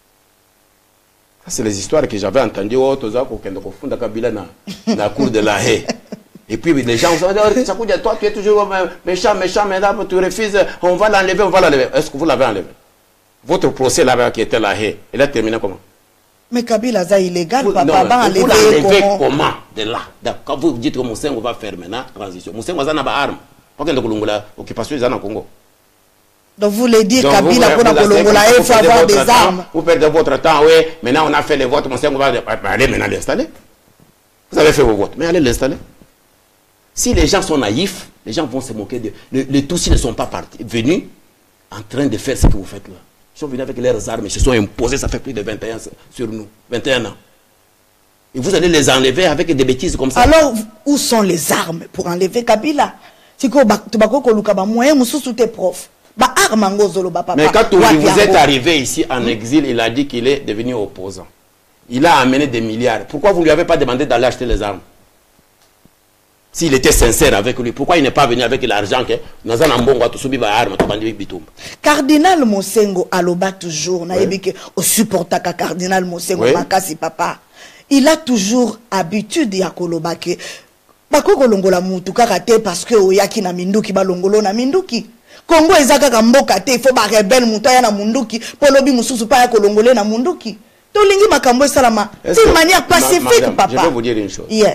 Ça c'est les histoires que j'avais entendues au toza ko kende ko funda Kabila na la cour de la haie. Et puis les gens vont dire toi tu es toujours méchant méchant mesdames tu refuses on va l'enlever on va l'enlever. Est-ce que vous l'avez enlevé? Votre procès là-bas qui était là, il a terminé comment? Mais Kabila, c'est illégal, vous, papa. Non, va vous l'enlevez comment? comment? De là. Quand vous dites que Moussengo va faire maintenant transition, Moussengo a une arme. Pas qu'il y ait occupation des armes au Congo. Donc vous voulez dire Kabila pour la Colongola, il faut avoir des armes. Vous perdez votre temps, oui. Maintenant on a fait les votes, Moussengo va aller maintenant l'installer. Vous avez fait vos votes, mais allez l'installer. Si les gens sont naïfs, les gens vont se moquer de. Les, les Tutsis ne sont pas partis, venus en train de faire ce que vous faites là. Ils sont venus avec leurs armes, ils se sont imposés, ça fait plus de vingt et un sur nous, vingt et un ans. Et vous allez les enlever avec des bêtises comme ça. Alors, où sont les armes pour enlever Kabila? Si tu as moyen, tu es prof. Mais quand vous êtes arrivé ici en exil, il a dit qu'il est devenu opposant. Il a amené des milliards. Pourquoi vous ne lui avez pas demandé d'aller acheter les armes? S'il était sincère avec lui, pourquoi il n'est pas venu avec l'argent que nous avons Cardinal Mosengo aloba toujours, oui. Au supporta Cardinal Mosengo oui. Makasi papa. Il a toujours habitude ya koloba ke bako kolongola mutu karate parce que oyaki na minduki balongolo na minduki. Congo ezaka ka mboka te, il faut ba rebelle mutu ya na munduki, polobi mususu pa ya kolongole na munduki. To lingi makambo salama, de manière pacifique ma, madame, papa. Je vais vous dire une chose. Yeah.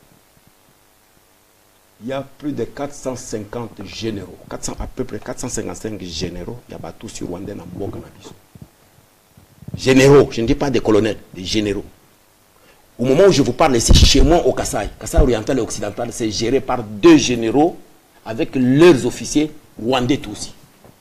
Il y a plus de quatre cent cinquante généraux, quatre cents, à peu près quatre cent cinquante-cinq généraux, il y a tous sur Rwanda dans Mboka Nabiso. généraux, je ne dis pas des colonels, des généraux. Au moment où je vous parle ici, chez moi au Kasaï, Kasaï oriental et occidental, c'est géré par deux généraux avec leurs officiers rwandais tous.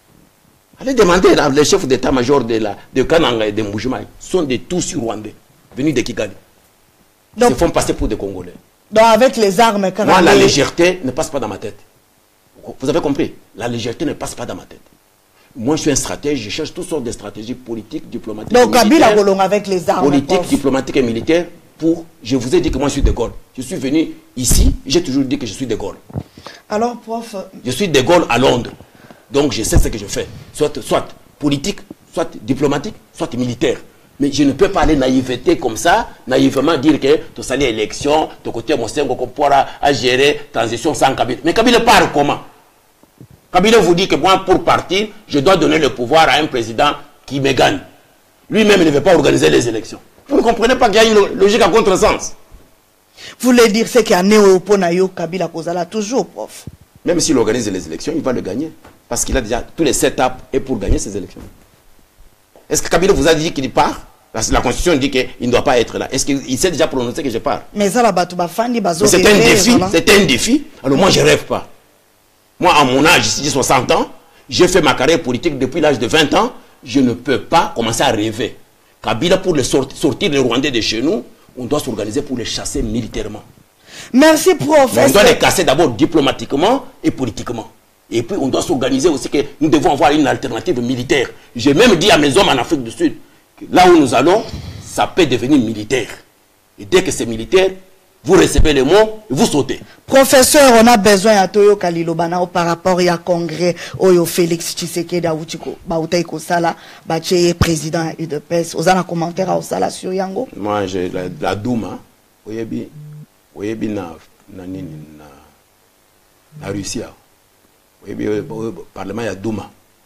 Allez demander les chefs d'état-major de, la, de Kananga et de Mbujimaï, sont des tous rwandais, venus de Kigali. Ils se font passer pour des Congolais. Donc avec les armes, moi la légèreté ne passe pas dans ma tête. Vous avez compris? La légèreté ne passe pas dans ma tête. Moi, je suis un stratège, je cherche toutes sortes de stratégies politiques, diplomatiques, donc, et militaires. Donc, Kabila avec les armes. Politiques, diplomatiques et militaires pour... Je vous ai dit que moi, je suis de Gaulle. Je suis venu ici, j'ai toujours dit que je suis de Gaulle. Alors, prof... Je suis de Gaulle à Londres. Donc, je sais ce que je fais. Soit, soit politique, soit diplomatique, soit militaire. Mais je ne peux pas aller naïveté comme ça, naïvement dire que tu salis élection, tu côté mon sengo qu'on pourra gérer transition sans Kabila. Mais Kabila part comment? Kabila vous dit que moi, pour partir, je dois donner le pouvoir à un président qui me gagne. Lui-même, il ne veut pas organiser les élections. Vous ne comprenez pas qu'il y a une logique à contresens. Vous voulez dire ce qu'il y a néo-ponayo Kabila Kozala toujours, prof? Même s'il organise les élections, il va le gagner. Parce qu'il a déjà tous les setups et pour gagner ces élections. Est-ce que Kabila vous a dit qu'il part? Parce que la Constitution dit qu'il ne doit pas être là. Est-ce qu'il s'est déjà prononcé que je pars? Mais ça, la c'est un défi. C'est un défi. Alors moi, je ne rêve pas. Moi, à mon âge, ici, j'ai soixante ans, j'ai fait ma carrière politique depuis l'âge de vingt ans, je ne peux pas commencer à rêver. Kabila, pour le sortir, sortir les Rwandais de chez nous, on doit s'organiser pour les chasser militairement. Merci, prof. On doit les casser d'abord diplomatiquement et politiquement. Et puis, on doit s'organiser aussi que nous devons avoir une alternative militaire. J'ai même dit à mes hommes en Afrique du Sud, que là où nous allons, ça peut devenir militaire. Et dès que c'est militaire, vous recevez les mots et vous sautez. Professeur, on a besoin de Toyo Kalilobana par rapport à congrès Oyo Félix Tshisekedi Aoutiko Baoutaiko Sala, Bache président U D P S. Vous avez un commentaire à Osala sur Yango? Moi, j'ai la, la Douma. Oyebi, oyebi na na na na Russie. Oyebi parlement ya Douma.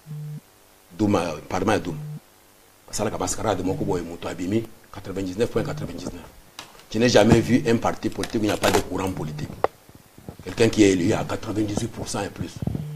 Douma parlement ya Douma. Sala ka mascarade moko boye muto abimi quatre-vingt-dix-neuf virgule quatre-vingt-dix-neuf. Je n'ai jamais vu un parti politique où il n'y a pas de courant politique. Quelqu'un qui est élu à quatre-vingt-dix-huit pour cent et plus.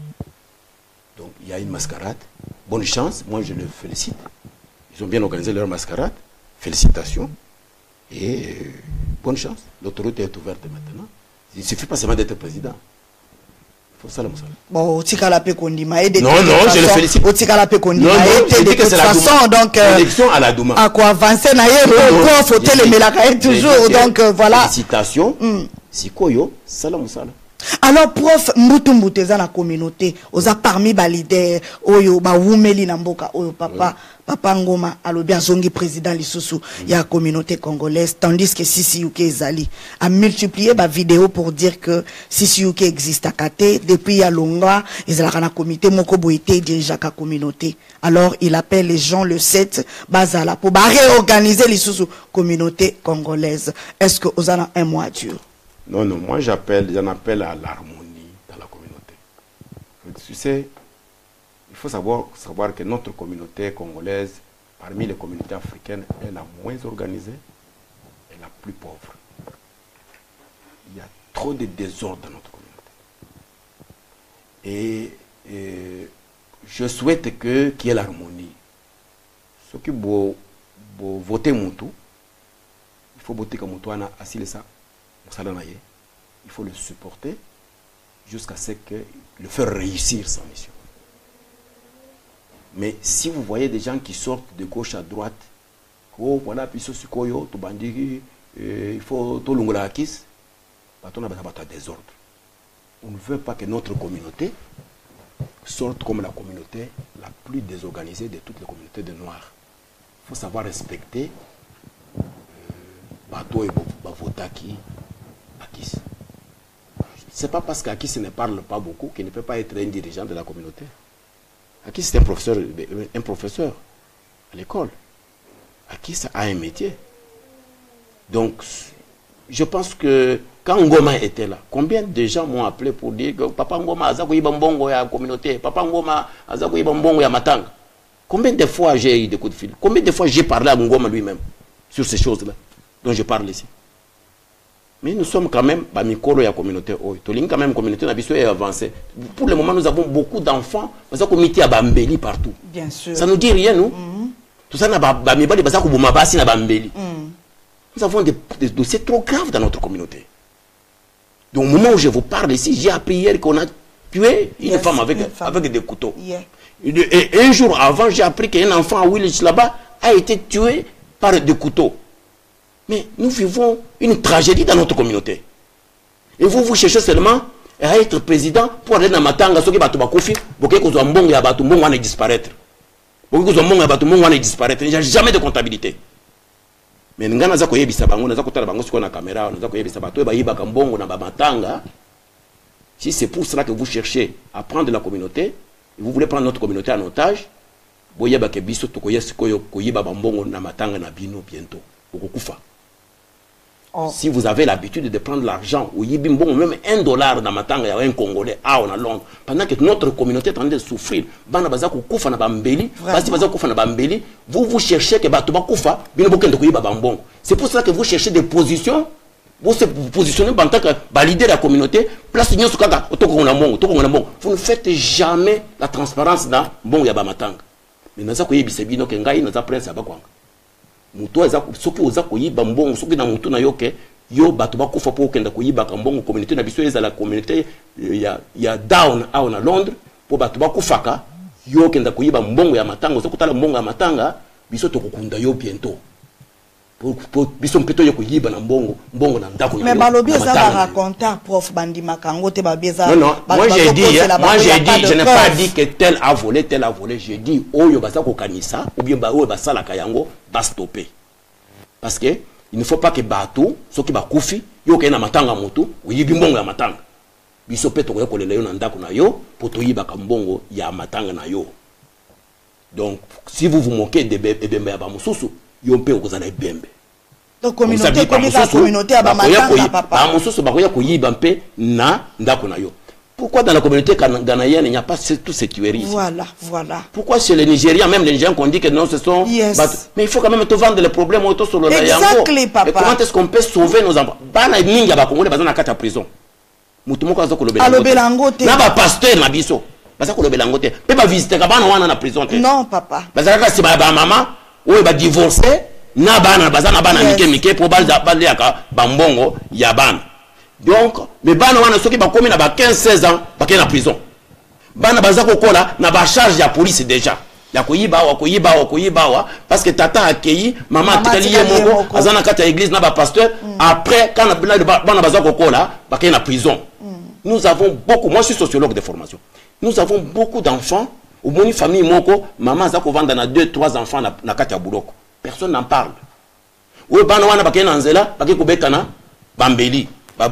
Donc il y a une mascarade. Bonne chance, moi je le félicite. Ils ont bien organisé leur mascarade. Félicitations. Et euh, bonne chance. L'autoroute est ouverte maintenant. Il ne suffit pas seulement d'être président. Il faut ça le bon, au Tikala Pekondima. Non, non, je le félicite. Au Tikala Pekondima. Non, non, je dis que c'est la façon, donc. L'élection à la Douma. À quoi avancer, naïe, il faut te le mélanger toujours. Donc voilà. Félicitations. Sikoyo, salam salam. Alors, prof, Mbutu Mbuteza la communauté, oza parmi ba leader, oyo ba wumeli na mboka, oyo papa, papa Ngoma, alobi azongi président lisusu, il y a communauté congolaise, tandis que Sisi Yuke Ezali a multiplié ba vidéo pour dire que Sisi Yuke existe à Kate, depuis ya longa, ils ont un comité, moko boité dirige la communauté. Alors, il appelle les gens le sept, bazala, pour ba réorganiser lisusu communauté congolaise. Est-ce que ozana un mois dur? Non, non, moi j'appelle, j'en appelle à l'harmonie dans la communauté. Tu sais, il faut savoir, savoir que notre communauté congolaise, parmi les communautés africaines, est la moins organisée et la plus pauvre. Il y a trop de désordre dans notre communauté. Et, et je souhaite que qu'il y ait l'harmonie. Ce qui veut voter Moutou, il faut voter comme Moutou, a assis ça. Il faut le supporter jusqu'à ce que le faire réussir sa mission. Mais si vous voyez des gens qui sortent de gauche à droite, oh voilà, puis ce koyo, tout bandi, il faut tout l'ungulakis, on a désordre. On ne veut pas que notre communauté sorte comme la communauté la plus désorganisée de toutes les communautés de Noirs. Il faut savoir respecter Bato et Bavotaki. Akis. Ce n'est pas parce qu'Akis ne parle pas beaucoup qu'il ne peut pas être un dirigeant de la communauté. Akis est un professeur, un professeur à l'école. Akis a un métier. Donc, je pense que quand Ngoma était là, combien de gens m'ont appelé pour dire que Papa Ngoma a zakoui bambongo ya communauté, Papa Ngoma a zakoui bambongo ya matanga. Combien de fois j'ai eu des coups de fil? Combien de fois j'ai parlé à Ngoma lui-même sur ces choses-là dont je parle ici? Mais nous sommes quand même, bah, Mikolo, il y a communauté, oh, Toling, quand même, communauté, on a avancé. Pour le moment, nous avons beaucoup d'enfants, parce qu'on a à Bambeli partout. Bien sûr. Ça ne nous dit rien, nous. Mm-hmm. Tout ça, nous avons des, des dossiers trop graves dans notre communauté. Donc, au moment où je vous parle ici, j'ai appris hier qu'on a tué une yes, femme avec, une femme. avec des couteaux. Yeah. Et, et un jour avant, j'ai appris qu'un enfant à Willich là-bas a été tué par des couteaux. Mais nous vivons une tragédie dans notre communauté. Et vous, vous cherchez seulement à être président pour aller dans Matanga, ce qui va te faire, pour que vous ayez disparaître. Pour que vous ayez disparaître. Il n'y a jamais de comptabilité. Mais nous avons dit que si c'est pour cela que vous cherchez à prendre la communauté, et vous voulez prendre notre communauté en otage, oh. Si vous avez l'habitude de prendre l'argent, ou même un dollar dans Matanga, il y a un Congolais à Londres, pendant que notre communauté est en train de souffrir, vous vous cherchez que c'est pour cela que vous cherchez des positions, vous vous positionnez en tant que leader de la communauté, place vous ne faites jamais la transparence dans bon Yaba Matanga. Mais nous avons dit que nous avons pris ça. Muto eza soki oza koyiba mbongo soki na mutu na yoke yo bato bakufa po kenda koyiba ka mbongo communauté na biso eza la communauté ya ya down au na Londres po bato bakufaka yo kenda koyiba mbongo ya Matanga soki tala mbongo ya Matanga biso tokukunda yo bientôt pour pour biso mpeto yo koyiba na mbongo mbongo na ndako mais balobi eza ba raconter prof bandi makango te ba bieza non non moi j'ai dit moi j'ai dit je n'ai pas dit que tel a volé tel a volé j'ai dit oyo basa ko kanisa ou bien ba oyo basala kayango ba stopper parce que il ne faut pas que bato soki ba kufi yo ke na Matanga moto oyibi mbongo ya Matanga biso peto ko kolela yo na ndako na yo po to yiba ka mbongo ya Matanga na yo. Donc si vous vous moquez de bembe ya ba mususu yo mpe okozala ebembe. Donc communauté comme la communauté à Matanga papa. Ba mususu ba koya ko yiba mpe na ndako na yo. Pourquoi dans la communauté ghanéenne il n'y a pas tous ces tueries? Voilà, voilà. Pourquoi chez les Nigériens, même les Nigériens qu'on dit que non, ce sont... Yes. Mais il faut quand même te vendre les problèmes autour sur le Exactement, papa. Et comment est-ce qu'on peut sauver nos enfants? Bana ninga ba Congolais bazana kata prison. Mutumoko azo ko lobelango. Alobelango te. Na ba pasteur na biso. Baza ko lobelango te. Pe ba visiter ka bana wana na prison te. Non, papa. Baza ka si ba maman, ou ba divorcer, na bana bazana bana mike mike pour balza balya ka bambongo ya bana. Donc, mais bana wana soki ba komi na ba quinze seize ans, ba ke na prison. Bana baza ko kola na ba charge ya police déjà. Ya koyiba wa koyiba wa koyiba wa parce que tata accueilli, maman tikali ye moko, azana kata église na ba pasteur, mm. Après quand bana baza ko kola, ba ke na prison. Mm. Nous avons beaucoup, moi je suis sociologue de formation. Nous avons beaucoup d'enfants, au moni famille moko, maman za ko vanda na deux trois enfants na, na kata buloko. Personne n'en parle. Ou bana wana ba ke na nzela, ba ke ko betana bambeli.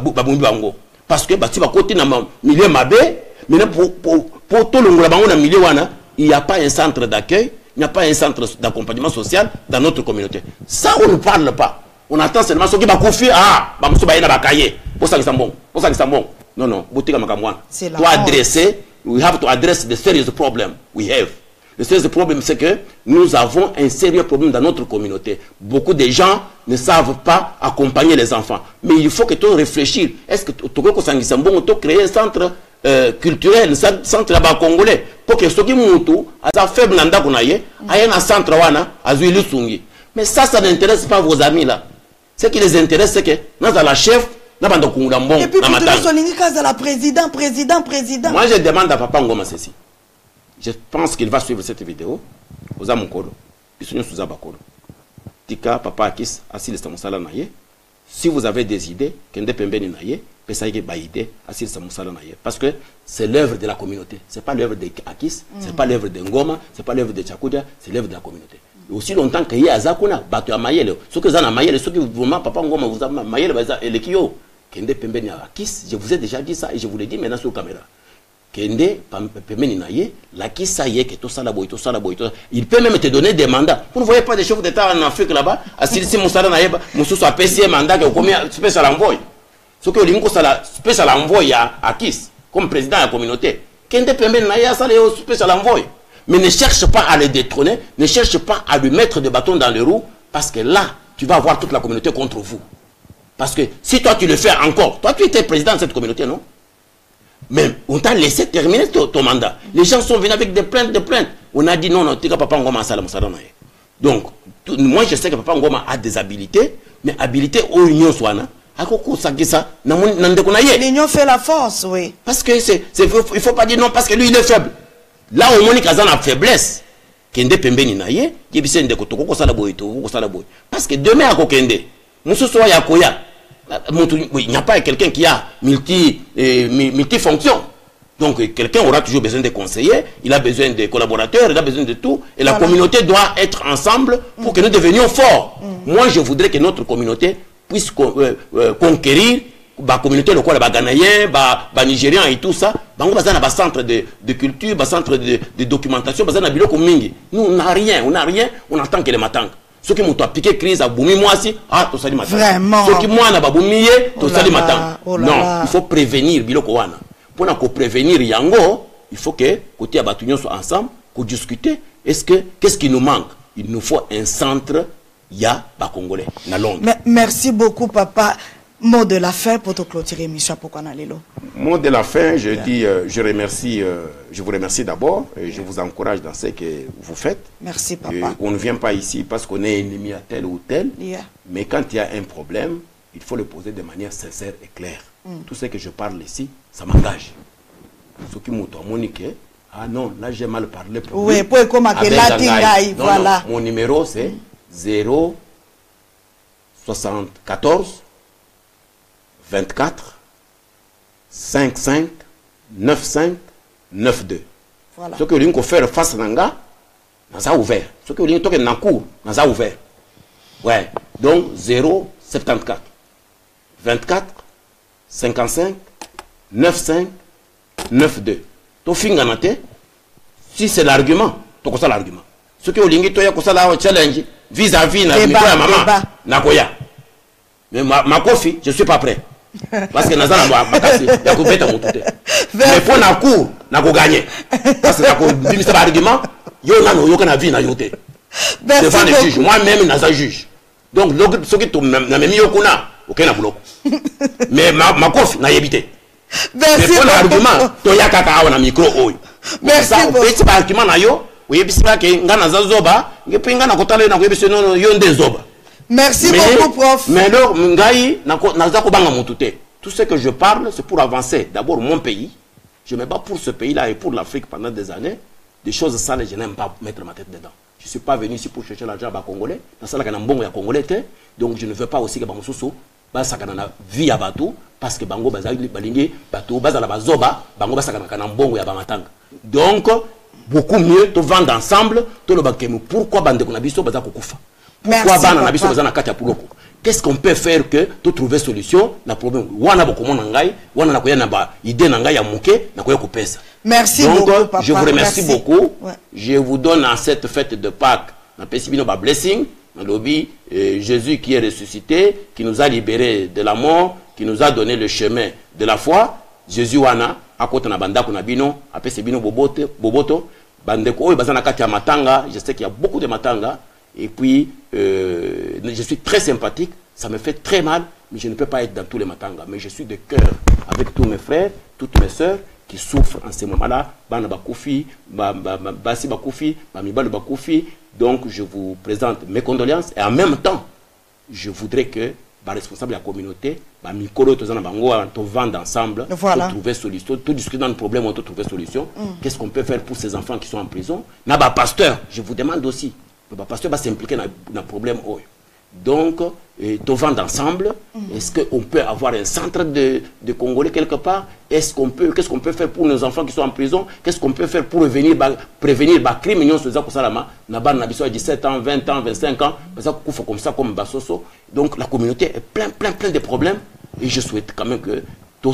Parce que si va côté na milieu mabé, mais pour pour pour tout le monde na milieu wana, il n'y a pas un centre d'accueil, il n'y a pas un centre d'accompagnement social dans notre communauté. Ça on ne parle pas. On attend seulement ceux qui va confier ah, ba muso ba ina ba kaye. Pour ça que c'est bon. Pour ça que c'est bon. Non non, botika makamwana. To adresser, we have to address the serious problem we have. Le serious problème, c'est que nous avons un sérieux problème dans notre communauté. Beaucoup de gens ne savent pas accompagner les enfants. Mais il faut que tu réfléchisses. Est-ce que tu peux créer un centre euh, culturel, un centre là-bas congolais, pour que ceux qui montent, à faible nanda kunaye, aient un centre wana, à sungi. Mais ça, ça n'intéresse pas vos amis là. Ce qui les intéresse, c'est que nous avons la chef, nous avons bon. Et puis, pour la président, président, président. Moi, je demande à Papa Ngoma ceci. Je pense qu'il va suivre cette vidéo. Oza mukolo. Bisonyo suza bakolo. Tika papa akis asile sa musala naye. Si vous avez des idées, kende pembeni naye, pesaye ba idée asile sa musala naye parce que c'est l'œuvre de la communauté. C'est pas l'œuvre de Akis, mm. C'est pas l'œuvre de Ngoma, c'est pas l'œuvre de Tchakudia, c'est l'œuvre de la communauté. Et aussi longtemps que y a azakuna bato ya mayele. Ce que zana mayele, ce que vraiment papa Ngoma vous a mayele baza elekio. Kende pembeni Akis, je vous ai déjà dit ça et je vous l'ai dit maintenant sur caméra. Kende, la qui ça y est, que tout ça, tout ça, il peut même te donner des mandats. Vous ne voyez pas des chefs d'État en Afrique là-bas, si si Moussala Naïba, Moussou a P C un mandat qui a commis un spécial envoy. Ce que l'Inko a spécial envoy à Kiss, comme président de la communauté. Kende Pembe Naïa, ça le spécial envoy. Mais ne cherche pas à le détrôner, ne cherche pas à lui mettre des bâtons dans les roues, parce que là, tu vas avoir toute la communauté contre vous. Parce que si toi tu le fais encore, toi tu étais président de cette communauté, non? Mais on t'a laissé terminer ton, ton mandat. Les gens sont venus avec des plaintes, des plaintes. On a dit non, non, tu n'as pas encore commencé à la Donc, tout, moi je sais que Papa Ngoma a des habilités, mais habilités au union soana. L'union fait la force, oui. Parce que c'est, il ne faut pas dire non, parce que lui il est faible. Là au moins il a une faiblesse. Kende pembeni na ye, yebise ndeko toko ko sala boy to ko sala boy. Parce que demain à Kokende, muso so ya koya. Il n'y a pas quelqu'un qui a multi eh, multifonction. Donc quelqu'un aura toujours besoin de conseillers, il a besoin de collaborateurs, il a besoin de tout. Et la voilà. communauté doit être ensemble pour mm. que nous devenions forts. Mm. Moi je voudrais que notre communauté puisse euh, euh, conquérir la communauté locale, les Ghanéens, les Nigériens et tout ça. Nous avons un centre de, de culture, un centre de, de documentation, nous avons un bureau. Nous, on n'a rien, on n'a rien, on attend que les matins. Ceux qui m'ont piqué crise à Boumi, moi aussi, ah, tout ça, matin. Vraiment. Ceux qui m'ont Boumi, tout ça, matin. Non, il faut prévenir, Biloko Wana. Pour prévenir Yango, il faut que côté Abatunion soit ensemble, pour discuter. Est-ce que, qu'est-ce qui nous manque? Il nous faut un centre, ya, ba Congolais, na Londres. Merci beaucoup, papa. Mot de la fin pour te clôturer, Michel, pourquoi on a l'élo? Mot de la fin, je yeah. dis, euh, je remercie, euh, je vous remercie d'abord, et je vous encourage dans ce que vous faites. Merci, papa. Et on ne vient pas ici parce qu'on est ennemi à tel ou tel, yeah. mais quand il y a un problème, il faut le poser de manière sincère et claire. Mm. Tout ce que je parle ici, ça m'engage. Ce qui m'ont monique, ah non, là j'ai mal parlé. Pour oui, pour comment que là, voilà. Non, mon numéro c'est mm. zéro soixante-quatorze vingt-quatre cinquante-cinq quatre-vingt-cinq quatre-vingt-cinq voilà. Ce que vous voulez faire face à Nanga, nous avons ouvert. Ce que vous voulez faire dans le cours, nous avons ouvert. Ouais. Donc zéro soixante-quatorze vingt-quatre cinquante-cinq quatre-vingt-cinq quatre-vingt-cinq To finga nate. Si c'est l'argument, to kosa l'argument. Ce que vous voulez faire kosa la challenge vis-à-vis na miko ya maman na koya. Mais ma, ma kofi, je suis pas prêt. Parce que nazana ma makasi ya ko beta mutute. Mais pour na cour, na ko gagner. Parce que na ko bimisa ba argument, yo na no yo kana vie na yote. Devant les juges, moi-même naza juge. Donc ce qui to na memi yo kuna, OK na bloc. Mais ma ma kofi na yebité. Mais pour l'argument, to ya kaka awa na micro oy. Merci beaucoup. Petit argument na yo, oyebisa ke ngana za zoba, ngepinga na kotala na ko yebisa no yo nde zoba. Merci mais, beaucoup, prof. Mais alors, tout ce que je parle, c'est pour avancer. D'abord, mon pays. Je me bats pour ce pays-là et pour l'Afrique pendant des années. Des choses sales, je n'aime pas mettre ma tête dedans. Je ne suis pas venu ici pour chercher l'argent à Congolais. Dans ce cas, il y a Congolais. Donc, je ne veux pas aussi que Bamoussousou, ça a vie à Batou, parce que Bango Bazali, Balingi, Batou, Bazala Bazoba, Bango Basakana Kanambongo et Bamatang. Donc, beaucoup mieux, de vendre ensemble, tout le bakemu. Pourquoi Bande Konabiso Bazako Koufa? Pourquoi qu'est-ce qu'on peut faire que tu trouver solution na problème wana bokomo nangai wana na koyana ba idée nangai ya muke na koya kopesa. Merci donc, beaucoup papa. Je vous remercie Merci. beaucoup. Ouais. Je vous donne en cette fête de Pâques na pesibino ba blessing na lobby euh, Jésus qui est ressuscité, qui nous a libérés de la mort, qui nous a donné le chemin de la foi. Jésus wana akota na bandako na bino apese bino bobote boboto bandeko oyo bazana kati ya matanga. Je sais qu'il y a beaucoup de matanga. Et puis, euh, je suis très sympathique, ça me fait très mal, mais je ne peux pas être dans tous les matangas. Mais je suis de cœur avec tous mes frères, toutes mes soeurs qui souffrent en ce moment-là. Bana Bakoufi, Bassi Bakoufi, Bamibal Bakoufi. Donc, je vous présente mes condoléances. Et en même temps, je voudrais que les responsables de la communauté, les micros, tout vendre ensemble, voilà. Pour trouver solution, tout discuter dans le problème, on peut trouver solution. Mm. Qu'est-ce qu'on peut faire pour ces enfants qui sont en prison? Naba pasteur, je vous demande aussi. Le pasteur va s'impliquer dans le problème. Donc, tout vendre ensemble. Mm-hmm. Est-ce qu'on peut avoir un centre de, de Congolais quelque part? Est-ce qu'on peut, qu'est-ce qu'on peut faire pour nos enfants qui sont en prison? Qu'est-ce qu'on peut faire pour prévenir, prévenir les crimes? dix-sept ans, vingt ans, vingt-cinq ans, comme ça, comme Bassoso. Donc, la communauté est plein, plein, plein de problèmes. Et je souhaite quand même que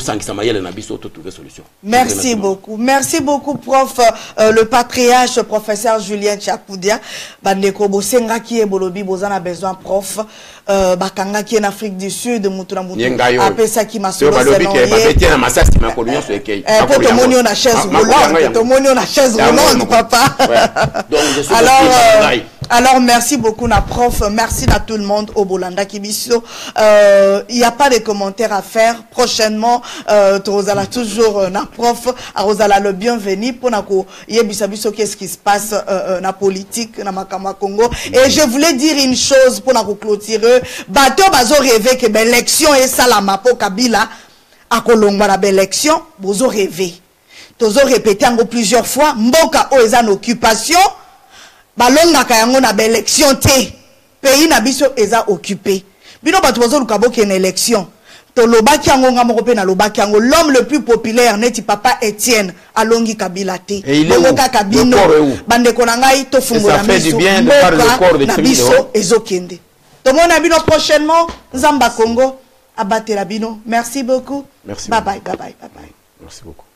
merci beaucoup. Merci beaucoup, prof. Euh, le patriarche, professeur Julien Tchakoudia. Bandeko Bosenga qui est Bolobi, Bozana besoin, prof. Euh, Bakanga qui est en Afrique du Sud, Moutouna Moutouna. Après ça qui m'a sauvé. C'est non. Pour tout le monde, on a chaise roulante. Tout le monde, on a chaise roulante, papa. Donc, je suis alors, Alors, merci beaucoup, na prof. Merci à tout le monde au Bolanda Kibiso. Euh, il n'y a pas de commentaires à faire. Prochainement, euh, Rosala toujours, euh, na prof, à Rosala le bienvenu pour na ko yebisabiso qu'est-ce qui se passe, euh, euh, na politique, na Makama Congo. Et je voulais dire une chose pour na ko clôturer. Bateau bazo rêvé que l'élection est ça la mapo Kabila, à Kolongwa la élection, bozo rêvé. Tozo répété encore plusieurs fois, Mboka o est en occupation, balonga kayango na élection te, pays na biso eza occupé. Bino bato bozo lukabo ki une élection. To lobaki yango nga moko pe na lobaki yango, l'homme le plus populaire neti papa Étienne alongi Kabila te. Et il est où? Kabino, bande konangai to fungola miso, Mboka na biso ezokende. Tomona bino prochainement, Zamba Congo, abatela bino. Merci beaucoup. Merci. Bye bye, bye bye, bye bye. Merci beaucoup.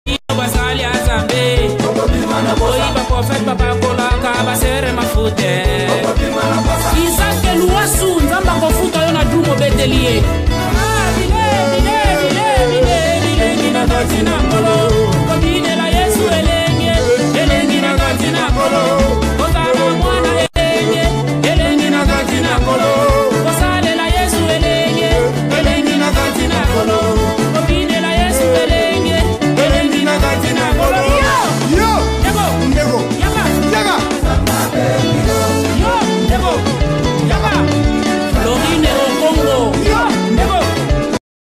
Papa, papa, papa, papa, papa, papa, papa, papa, papa, papa, papa, papa, papa, papa, papa, papa, papa,